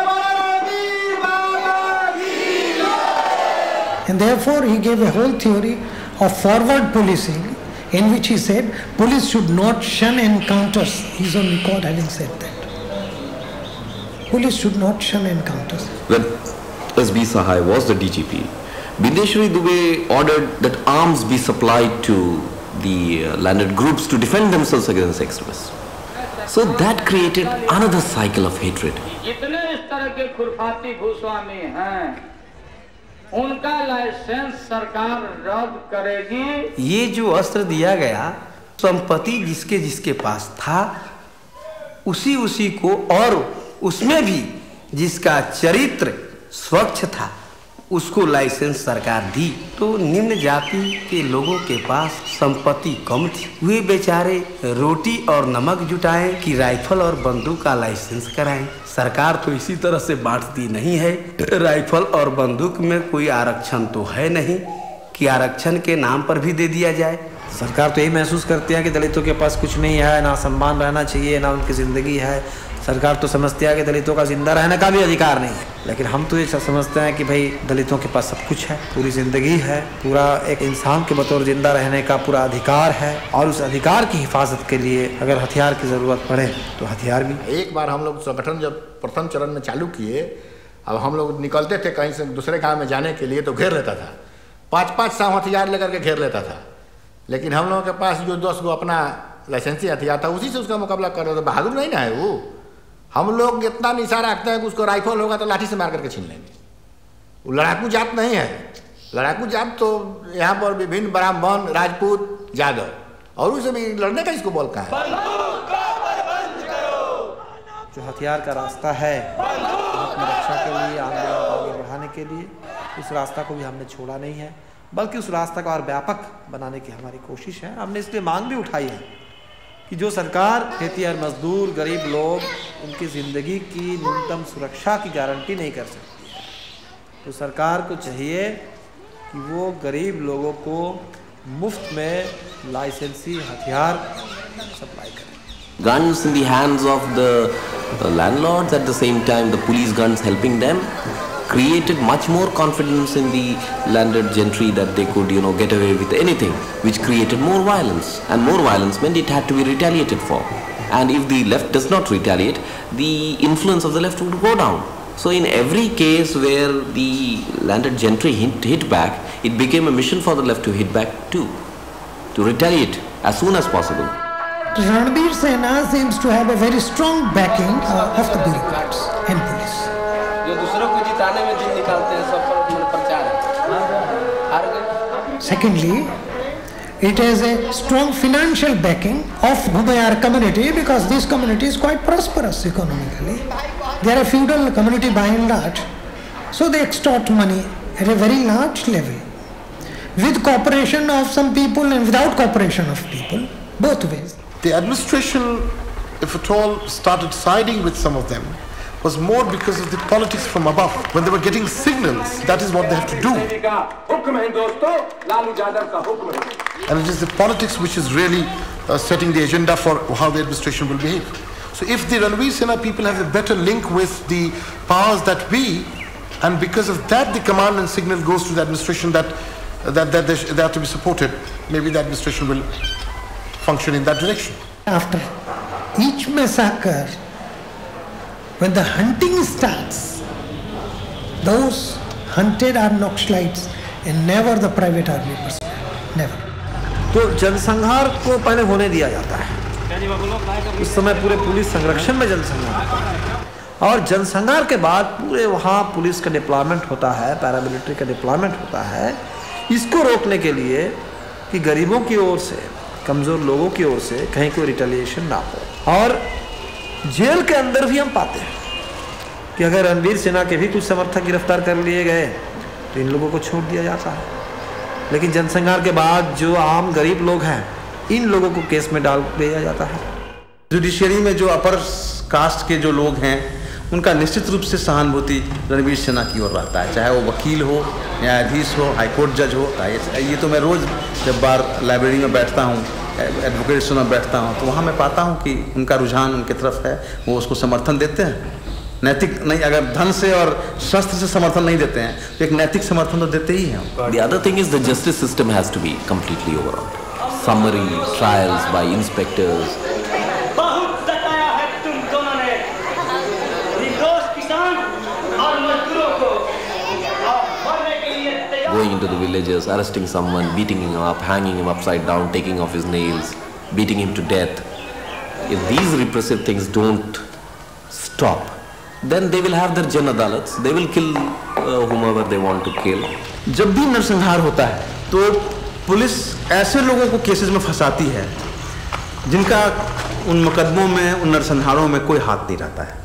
And therefore he gave a whole theory of forward policing, in which he said police should not shun encounters. He's on record having said that. Police should not shun encounters. When SB Sahai was the DGP, Bindeshwari Dubey ordered that arms be supplied to the landed groups to defend themselves against extremists. So that created another cycle of hatred. जितने इस तरह के खुरफाती भूस्वामी हैं, उनका लाइसेंस सरकार रद्द करेगी। ये जो अस्त्र दिया गया, संपत्ति जिसके जिसके पास था उसी को, और उसमें भी जिसका चरित्र स्वच्छ था उसको लाइसेंस सरकार दी। तो निम्न जाति के लोगों के पास संपत्ति कम थी, वे बेचारे रोटी और नमक जुटाएं कि राइफल और बंदूक का लाइसेंस कराएं। सरकार तो इसी तरह से बांटती नहीं है। राइफल और बंदूक में कोई आरक्षण तो है नहीं कि आरक्षण के नाम पर भी दे दिया जाए। सरकार तो यही महसूस करती है कि दलितों के पास कुछ नहीं है, ना सम्मान रहना चाहिए, ना उनकी ज़िंदगी है। सरकार तो समझती है कि दलितों का जिंदा रहने का भी अधिकार नहीं है, लेकिन हम तो ये समझते हैं कि भाई दलितों के पास सब कुछ है, पूरी ज़िंदगी है, पूरा एक इंसान के बतौर जिंदा रहने का पूरा अधिकार है, और उस अधिकार की हिफाजत के लिए अगर हथियार की ज़रूरत पड़े तो हथियार भी। एक बार हम लोग संगठन जब प्रथम चरण में चालू किए, अब हम लोग निकलते थे कहीं से दूसरे गाँव में जाने के लिए तो घेर लेता था, 5-5 हथियार लेकर के घेर लेता था। लेकिन हम लोगों के पास जो 10 गो अपना लाइसेंसी हथियार था उसी से उसका मुकाबला कर रहे थे। बहादुर नहीं ना है वो। हम लोग इतना निशा रखते हैं कि उसको राइफल होगा तो लाठी से मार करके छीन लेंगे। वो लड़ाकू जात नहीं है। लड़ाकू जात तो यहाँ पर विभिन्न ब्राह्मण, राजपूत, यादव, और उसे भी लड़ने का इसको बोल का है। जो हथियार का रास्ता है आत्मरक्षा के लिए, आंदोलन को आगे बढ़ाने के लिए, उस रास्ता को भी हमने छोड़ा नहीं है, बल्कि उस रास्ता को और व्यापक बनाने की हमारी कोशिश है। हमने इसलिए मांग भी उठाई है कि जो सरकार खेतीहर मजदूर, गरीब लोग, उनकी ज़िंदगी की न्यूनतम सुरक्षा की गारंटी नहीं कर सकती है, तो सरकार को चाहिए कि वो गरीब लोगों को मुफ्त में लाइसेंसी हथियार सप्लाई करें। Guns in the hands of the landlords, at the same time the police guns helping them, created much more confidence in the landed gentry that they could, get away with anything, which created more violence. And more violence meant it had to be retaliated for. And if the left does not retaliate, the influence of the left would go down. So in every case where the landed gentry hit back, it became a mission for the left to hit back too, to retaliate as soon as possible. Ranvir Sena seems to have a very strong backing of the bureaucrats and police. Secondly, it has a strong financial backing of Bhubayar community, because this community is quite prosperous economically. They are a feudal community by and large, so they extort money at a very large level, with cooperation of some people and without cooperation of people, both ways. The administration, if at all, started siding with some of them was more because of the politics from above. When they were getting signals, that is what they have to do. And it is the politics which is really setting the agenda for how the administration will behave. So if the Ranvir Sena people have a better link with the powers that be, and because of that the command and signal goes to the administration that they have to be supported, maybe the administration will function in that direction. After each massacre, when the hunting starts, those hunted are Naxalites and never the private army personnel, never. तो जनसंहार को पहले होने दिया जाता है। उस समय पूरे पुलिस संरक्षण में जनसंहार होता है, और जनसंहार के बाद पूरे वहाँ पुलिस का डिप्लॉयमेंट होता है, पैरामिलिट्री का डिप्लॉयमेंट होता है, इसको रोकने के लिए कि गरीबों की ओर से, कमज़ोर लोगों की ओर से कहीं कोई रिटेलिएशन ना हो। और जेल के अंदर भी हम पाते हैं कि अगर रणवीर सेना के भी कुछ समर्थक गिरफ्तार कर लिए गए तो इन लोगों को छोड़ दिया जाता है, लेकिन जनसंहार के बाद जो आम गरीब लोग हैं, इन लोगों को केस में डाल दिया जाता है। जुडिशरी में जो अपर कास्ट के जो लोग हैं, उनका निश्चित रूप से सहानुभूति रणवीर सेना की ओर रहता है, चाहे वो वकील हो, न्यायाधीश हो, हाईकोर्ट जज हो। ये तो मैं रोज़ जब बार लाइब्रेरी में बैठता हूँ, एडवोकेट्स में बैठता हूँ, तो वहाँ मैं पाता हूँ कि उनका रुझान उनकी तरफ है, वो उसको समर्थन देते हैं। नैतिक नहीं, अगर धन से और शस्त्र से समर्थन नहीं देते हैं तो एक नैतिक समर्थन तो देते ही हैं। The other thing is the justice system has to be completely overhauled. Summary trials by inspectors. बहुत सताया है तुम दोनों ने निर्दोष किसान और मजदूरों को, और मरने के लिए तैयार। Going into the villages, arresting someone, beating him up, hanging him upside down, taking off his nails, beating him to death. If these repressive things don't stop, then they will have their Jan Dalits. They will kill whomever they want to kill. जब भी नरसंहार होता है तो पुलिस ऐसे लोगों को केसेस में फंसाती है जिनका उन मुकदमों में, उन नरसंहारों में कोई हाथ नहीं रहता है।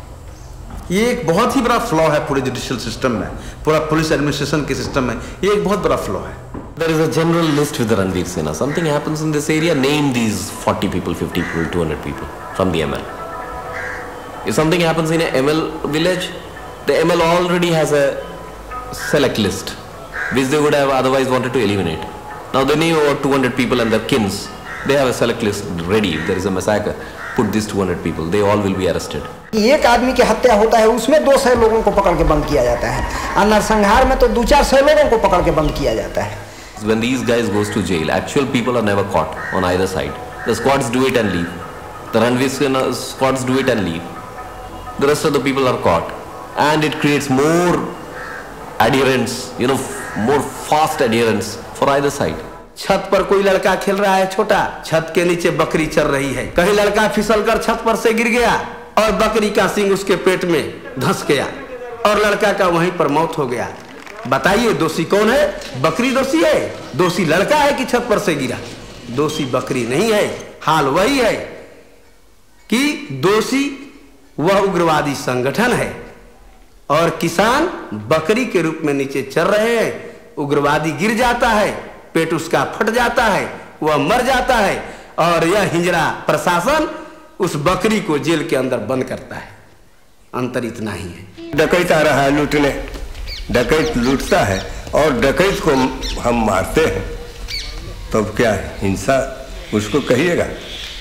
ये एक बहुत ही बड़ा फ्लॉ है पूरे जुडिशियल सिस्टम में, पूरा पुलिस एडमिनिस्ट्रेशन के सिस्टम में। ये एक बहुत बड़ा फ्लॉ है। There is a general list with the Ranvir Sena. Something happens in this area, name these 40 people, 50 people, 200 people from the ML. If something happens in a ML village, the ML already has a select list, which they would have otherwise wanted to eliminate. Now they know about 200 people and their kins. They have a select list ready. If there is a massacre, put these 200 people. They all will be arrested. एक आदमी की हत्या होता है, उसमें 200 लोगों को पकड़ के बंद किया जाता है, और नरसंहार में तो 200-400 लोगों को पकड़ के बंद किया जाता है। When these guys goes to jail, actual people are never caught on either side. The squads do it and leave. The Ranvir Sena squads do it and leave. The rest of the people are caught, and it creates more adherence, more fast adherence for either side. छत पर कोई लड़का खेल रहा है छोटा, छत के नीचे बकरी चल रही है, कहीं लड़का फिसलकर छत पर से गिर गया और बकरी का सींग उसके पेट में धंस गया और लड़का का वहीं पर मौत हो गया। बताइए दोषी कौन है? बकरी दोषी है? दोषी लड़का है कि छत पर से गिरा? दोषी बकरी नहीं है। हाल वही है कि दोषी वह उग्रवादी संगठन है और किसान बकरी के रूप में नीचे चल रहे हैं। उग्रवादी गिर जाता है, पेट उसका फट जाता है, वह मर जाता है, और यह हिजड़ा प्रशासन उस बकरी को जेल के अंदर बंद करता है। अंतर इतना ही है। डकैत आ रहा है लूटने, डकैत लूटता है और डकैत को हम मारते हैं, तब क्या हिंसा उसको कहिएगा?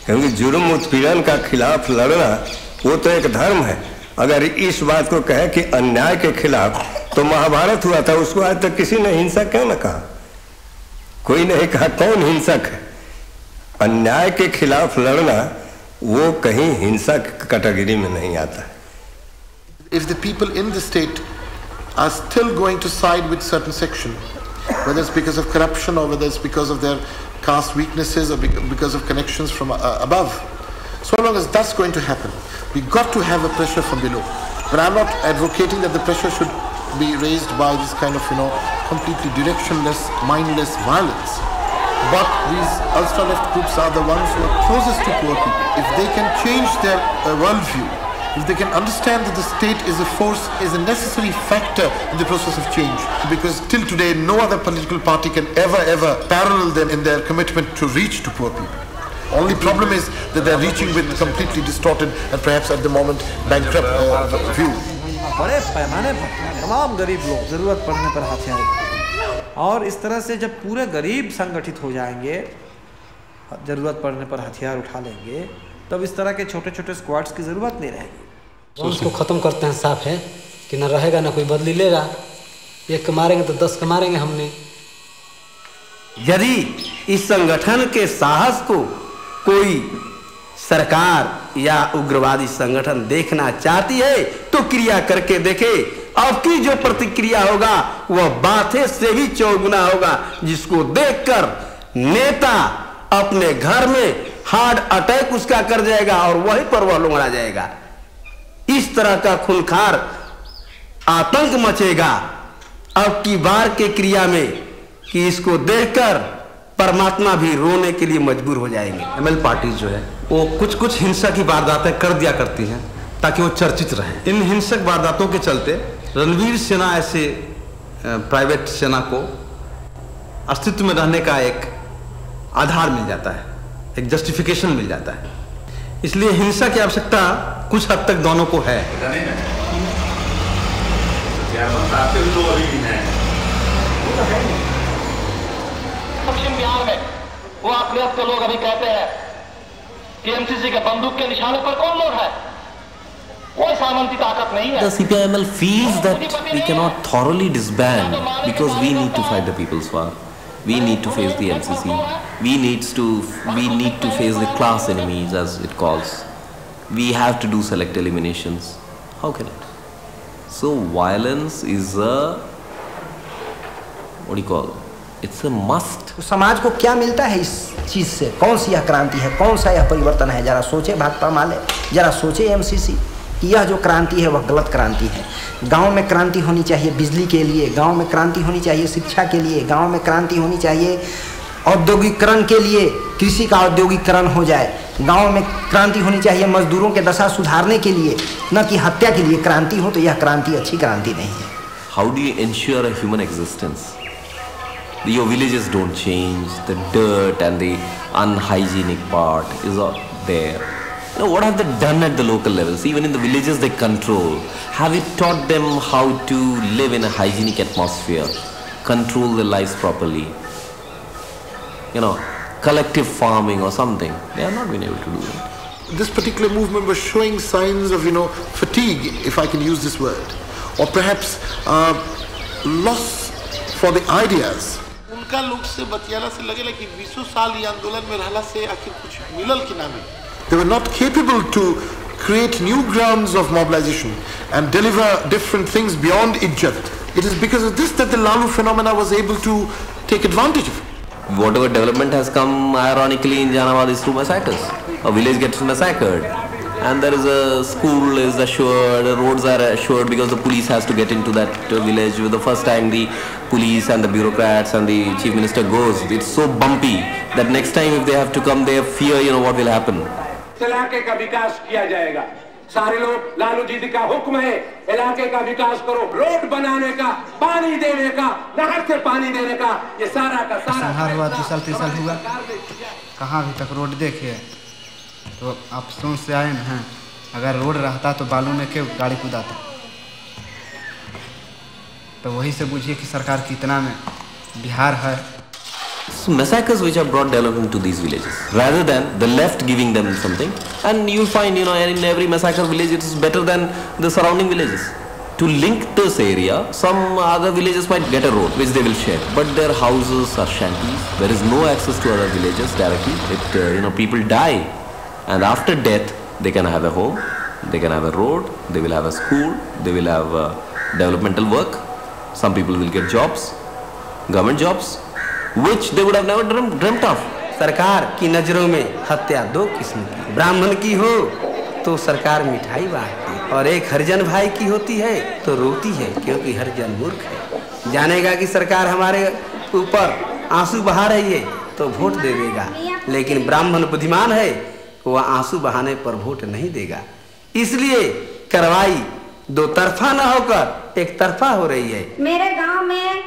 क्योंकि जुर्म उत्पीड़न का खिलाफ लड़ना वो तो एक धर्म है। अगर इस बात को कहे कि अन्याय के खिलाफ, तो महाभारत हुआ था, उसको आज तक किसी ने हिंसक क्यों न कहा? कोई नहीं कहा कौन हिंसक है। अन्याय के खिलाफ लड़ना वो कहीं हिंसा कैटेगरी में नहीं आता है। If the people in the state are still going to side with certain section, whether it's because of corruption or whether it's because of their caste weaknesses or because of connections from above, so long as that's going to happen, we got to have a pressure from below. But I'm not advocating that the pressure should be raised by this kind of, completely directionless, mindless violence. But these ultra-left groups are the ones who are closest to poor people. If they can change their worldview, if they can understand that the state is a force, is a necessary factor in the process of change, because till today no other political party can ever parallel them in their commitment to reach to poor people. Only problem is that they are reaching with completely distorted and perhaps at the moment bankrupt view. बड़े पैमाने पर तमाम गरीब लोग ज़रूरत पड़ने पर हथियार उठाएंगे, और इस तरह से जब पूरे गरीब संगठित हो जाएंगे, ज़रूरत पड़ने पर हथियार उठा लेंगे, तब इस तरह के छोटे छोटे स्क्वाड्स की ज़रूरत नहीं रहेगी। उसको ख़त्म करते हैं, साफ है कि न रहेगा न कोई बदली लेगा। एक को मारेंगे तो 10 को मारेंगे हमने। यदि इस संगठन के साहस को कोई सरकार या उग्रवादी संगठन देखना चाहती है तो क्रिया करके देखे। अब की जो प्रतिक्रिया होगा वह बातें से भी चौगुना होगा, जिसको देखकर नेता अपने घर में हार्ट अटैक उसका कर जाएगा और वहीं पर वह लुढ़ा जाएगा। इस तरह का खूंखार आतंक मचेगा अब की बार के क्रिया में कि इसको देखकर परमात्मा भी रोने के लिए मजबूर हो जाएंगे। एमएल पार्टी जो है वो कुछ हिंसा की वारदातें कर दिया करती हैं ताकि वो चर्चित रहे। इन हिंसक वारदातों के चलते रणवीर सेना ऐसे प्राइवेट सेना को अस्तित्व में रहने का एक आधार मिल जाता है, एक जस्टिफिकेशन मिल जाता है। इसलिए हिंसा की आवश्यकता कुछ हद तक दोनों को है। पश्चिम बिहार में वो अखिलेश के लोग अभी कहते हैं कि एमसीसी के बंदूक के निशाने पर कौन लोग है? कोई सामंती ताकत नहीं है। The CPIML feels that we cannot thoroughly disband because we need to fight the people's war. We need to face the MCC. We need to face the class enemies, as it calls. We have to do select eliminations. How can it? So violence is it's a must. तो समाज को क्या मिलता है इस चीज़ से? कौन सी यह क्रांति है, कौन सा यह परिवर्तन है? जरा सोचे भाकपा माले, जरा सोचे एमसीसी कि यह जो क्रांति है वह गलत क्रांति है। गांव में क्रांति होनी चाहिए बिजली के लिए, गांव में क्रांति होनी चाहिए शिक्षा के लिए, गांव में क्रांति होनी चाहिए औद्योगिकरण के लिए, कृषि का औद्योगिकरण हो जाए। गांव में क्रांति होनी चाहिए मजदूरों के दशा सुधारने के लिए, न कि हत्या के लिए क्रांति हो। तो यह क्रांति अच्छी क्रांति नहीं है। How do you ensure a human existence? Your villages don't change, the dirt and the unhygienic part is there. What have they done at the local levels? Even in the villages they control. Have you taught them how to live in a hygienic atmosphere, control their lives properly? Collective farming or something. They have not been able to do that. This particular movement was showing signs of, fatigue, if I can use this word, or perhaps loss for the ideas. उनका लोग से बतियाला से लगेला कि 20 साल ये आंदोलन में रहला से आखिर कुछ मिलल कि ना मिलल। They were not capable to create new grounds of mobilization and deliver different things beyond Ijjat. It is because of this that the Laloo phenomena was able to take advantage of it. Whatever development has come ironically in Janavad is through massacres. A village gets massacred and there is a school is assured, roads are assured because the police has to get into that village. The first time the police and the bureaucrats and the chief minister goes, it's so bumpy that next time if they have to come they fear what will happen. इलाके का विकास किया जाएगा। सारे लोग लालू जी का हुक्म है, इलाके का विकास करो, रोड बनाने का, पानी देने का, नहर से पानी देने का, ये सारा का सारा। संहार हुआ 2 साल हुआ, कहाँ अभी तक रोड देखे? तो अफसोस से आए हैं। अगर रोड रहता तो बालू में क्यों गाड़ी कूदाता? तो वही से बुझिए कि सरकार कितना में बिहार है So massacres which have brought development to these villages, rather than the left giving them something. And you'll find, in every massacre village, it is better than the surrounding villages. To link this area, some other villages might get a road which they will share, but their houses are shanties. There is no access to other villages directly. People die, and after death they can have a home, they can have a road, they will have a school, they will have developmental work. Some people will get jobs, government jobs, which they would have never dreamt of. सरकार की नजरों में हत्या दो किस्म की, ब्राह्मण की हो तो सरकार मिठाई बांटती है, और एक हरिजन भाई की होती है तो रोती है, क्योंकि हरिजन मूर्ख है। जानेगा कि सरकार हमारे ऊपर आंसू बहा रही है तो वोट दे देगा, लेकिन ब्राह्मण बुद्धिमान है, वह आंसू बहाने पर वोट नहीं देगा। इसलिए कार्रवाई दो तरफा न होकर एक तरफा हो रही है। मेरे गांव में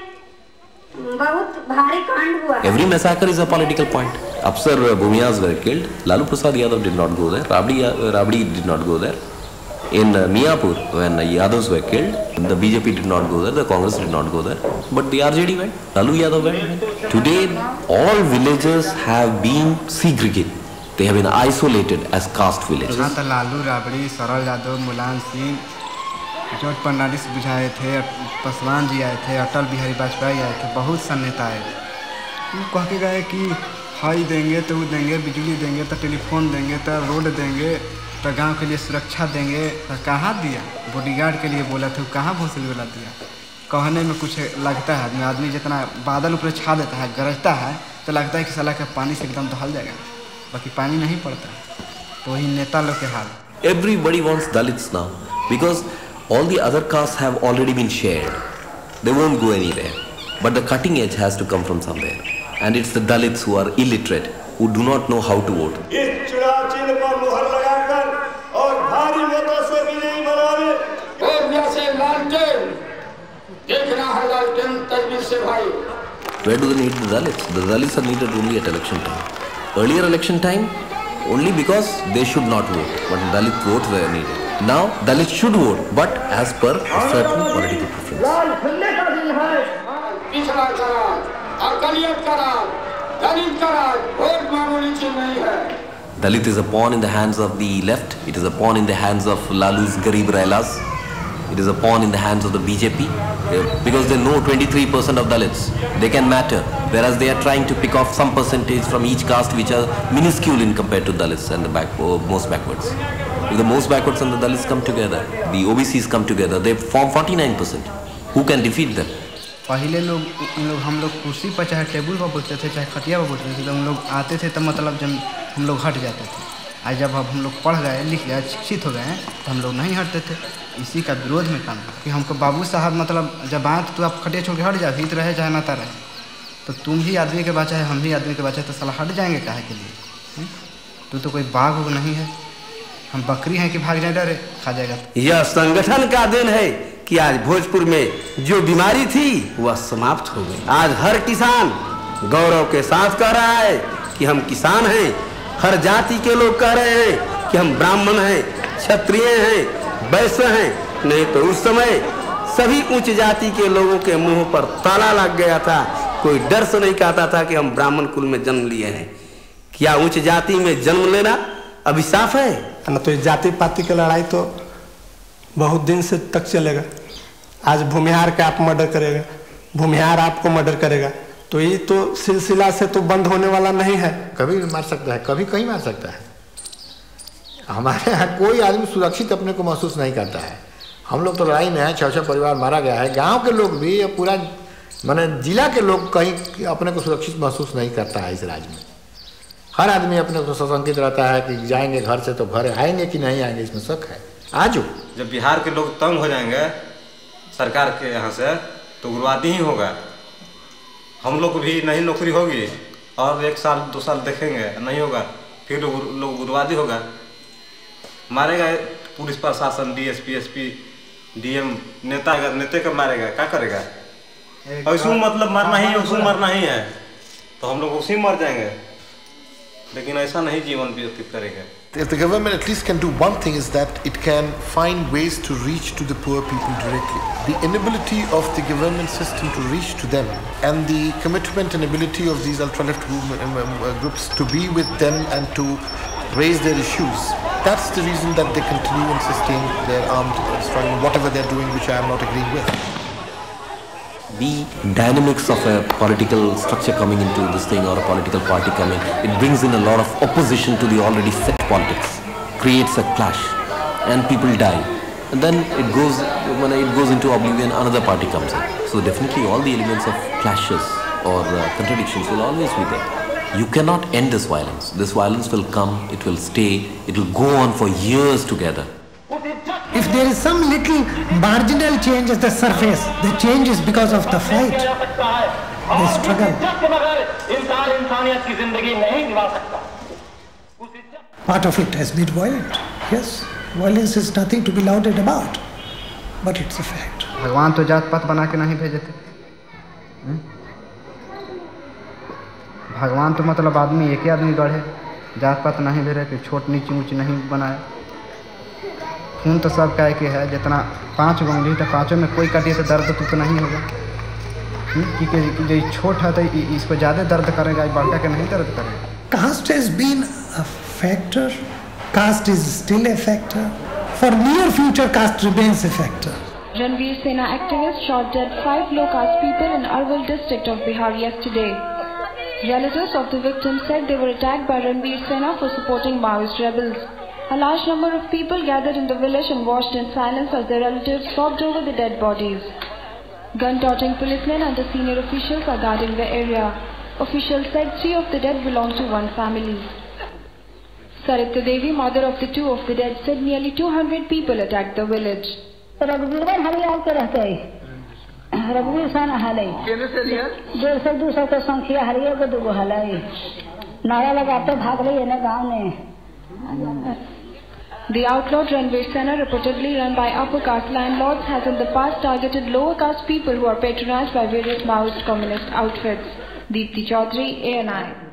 बहुत भारी कांड हुआ। Every massacre is a political point. Upsar Bhumiyas were killed. Laloo Yadav did not go there. Rabdi did not go there. In Miapur, when Yadavs were killed, the BJP did not go there, the Congress did not go there, but the RJD went. Laloo Yadav went. Today, all villages have been segregated. They have been isolated as caste villages. Lalu Rabri, Saral Yadav, Mulayam Singh, George Fernandes बुझाए थे, पासवान जी आए थे, अटल बिहारी वाजपेयी आए थे, बहुत सा नेता आए थे। वो कह के गए कि हाई देंगे तो वो देंगे, बिजली देंगे तो टेलीफोन देंगे तो रोड देंगे तो गांव के लिए सुरक्षा देंगे, तो कहाँ दिया? बॉडीगार्ड के लिए बोला था, कहाँ भोसड़ी वाला दिया? कहने में कुछ लगता है, आदमी जितना बादल ऊपर छा देता है, गरजता है तो लगता है कि साला का पानी से एकदम दहल जाएगा, बाकी पानी नहीं पड़ता। तो वही नेता लोग के हाल। Everybody wants Dalits now because all the other castes have already been shared. They won't go anywhere. But the cutting edge has to come from somewhere. And it's the Dalits who are illiterate, who do not know how to vote. इस चुनाव चिन्ह पर मुहर लगाकर और भारी मतों से विजयी बनावे। और जैसे लालटेन देखना है, लालटेन तजवीज से भाई। Where do they need the Dalits? The Dalits are needed only at election time. Earlier election time, only because they should not vote, but Dalit votes were needed. Now Dalits should vote, but as per a certain political preference. लाल झंडे का दिन है। पिछड़ा करार, अकलियत करार, दलित करार, वोट मामूली चीज नहीं है। Dalit is a pawn in the hands of the left. It is a pawn in the hands of Laloo's Garib Railas. It is a pawn in the hands of the BJP, because they know 23% of Dalits, they can matter, whereas they are trying to pick off some percentage from each caste which are minuscule in compared to Dalits and the most backwards. If the most backwards and the Dalits come together, the OBCs come together, they form 49%. Who can defeat them? पहले हम लोग कुर्सी पर चाहे टेबल पर बोलते थे, चाहे खटिया पर बोलते थे, तो हम लोग आते थे तो मतलब जब हम लोग हट जाते थे। आज जब अब हम लोग पढ़ गए, लिख गए, शिक्षित हो गए हैं, तो हम लोग नहीं हटते थे। इसी का विरोध में काम कि हमको बाबू साहब मतलब जब आए तो आप खटिया छोड़ के हट जाए, भीत रहे चाहे नाता रहे, तो तुम भी आदमी के बच्चा है, हम भी आदमी के बच्चा है, तो साला हट जाएंगे काहे के लिए? तू तो कोई बाघ हो नहीं है, हम बकरी हैं कि भाग जाए, डरे खा जाएगा। यह संगठन का दिन है कि आज भोजपुर में जो बीमारी थी वह समाप्त हो गई। आज हर किसान गौरव के साथ कह रहा है कि हम किसान हैं। हर जाति के लोग कह रहे हैं कि हम ब्राह्मण हैं, क्षत्रिय हैं, वैश्य हैं। नहीं तो उस समय सभी उच्च जाति के लोगों के मुंह पर ताला लग गया था। कोई डर से नहीं कहता था कि हम ब्राह्मण कुल में जन्म लिए हैं। क्या उच्च जाति में जन्म लेना अभिशाप है? न तो जाति पाति की लड़ाई तो बहुत दिन से तक चलेगा। आज भूमिहार का आप मर्डर करेगा, भूमिहार आपको मर्डर करेगा, तो ये तो सिलसिला से तो बंद होने वाला नहीं है। कभी भी मार सकता है, कभी कहीं मार सकता है। हमारे यहाँ कोई आदमी सुरक्षित अपने को महसूस नहीं करता है। हम लोग तो लड़ाई में हैं, 6 परिवार मारा गया है। गांव के लोग भी, पूरा माने जिला के लोग कहीं अपने को सुरक्षित महसूस नहीं करता है इस राज्य में। हर आदमी अपने को सशंकित रहता है कि जाएंगे घर से तो घर आएंगे कि नहीं आएंगे, इसमें शक है। आज जब बिहार के लोग तंग हो जाएंगे सरकार के यहाँ से तो उग्रवादी ही होगा। हम लोग भी नहीं नौकरी होगी और 1 साल 2 साल देखेंगे, नहीं होगा, फिर लोग उग्रवादी होगा। मारेगा पुलिस प्रशासन, डीएसपी, एसपी, डीएम, नेता अगर नेता का मारेगा क्या करेगा? ऐसे मतलब मरना ही, उसी मरना ही है, तो हम लोग उसी मर जाएंगे। लेकिन ऐसा नहीं जीवन व्यतीत करेंगे। If the government at least can do one thing, is that it can find ways to reach to the poor people directly. The inability of the government system to reach to them, and the commitment and ability of these ultra-left groups to be with them and to raise their issues, that's the reason that they continue insisting their armed struggle, whatever they're doing, which I am not agreeing with. The dynamics of a political structure coming into this thing, or a political party coming, it brings in a lot of opposition to the already set politics, creates a clash, and people die. And then it goes, when it goes into oblivion, another party comes in. So definitely all the elements of clashes or contradictions will always be there. You cannot end this violence. This violence will come, it will stay, it will go on for years together. If there is some little marginal change at the surface, the change is because of the fight, the struggle. Part of it has been violent. Yes, violence is nothing to be lauded about, but it's a fact. भगवान तो जात पात बना के नहीं भेजे थे। भगवान तो मतलब आदमी एक ही आदमी गढ़े, जात पात नहीं भेजे कि छोट नीची ऊंची नहीं बनाए। खून तो सब का के है, जितना 5 उंगली तो 5 में कोई कटिए तो दर्द तो नहीं होगा, क्योंकि जो छोट है तो इसको ज़्यादा दर्द करेगा, बढ़ा के नहीं दर्द करेगा। Caste has been a factor. Caste is still a factor. For near future, caste remains a factor. Ranvir Sena activists shot dead 5 low-caste people in Arwal district of Bihar yesterday. Relatives of the victims said they were attacked by Ranvir Sena for supporting Maoist rebels. A large number of people gathered in the village and watched in silence as their relatives sobbed over the dead bodies. Gun-toting policemen and the senior officials are guarding the area. Officials said 3 of the dead belonged to one family. Saritya Devi, mother of the 2 of the dead, said nearly 200 people attacked the village. रघुवीर हरियाल के रहते हैं, रघुवीर सेना हले 150-200 के संख्या हरिया को 2 हले नारा लगाते भाग रही है गांव में। The outlawed Ranvir Sena, reportedly run by upper-caste landlords, has in the past targeted lower-caste people who are patronized by various Maoist communist outfits. Deepti Chaudhary, ANI.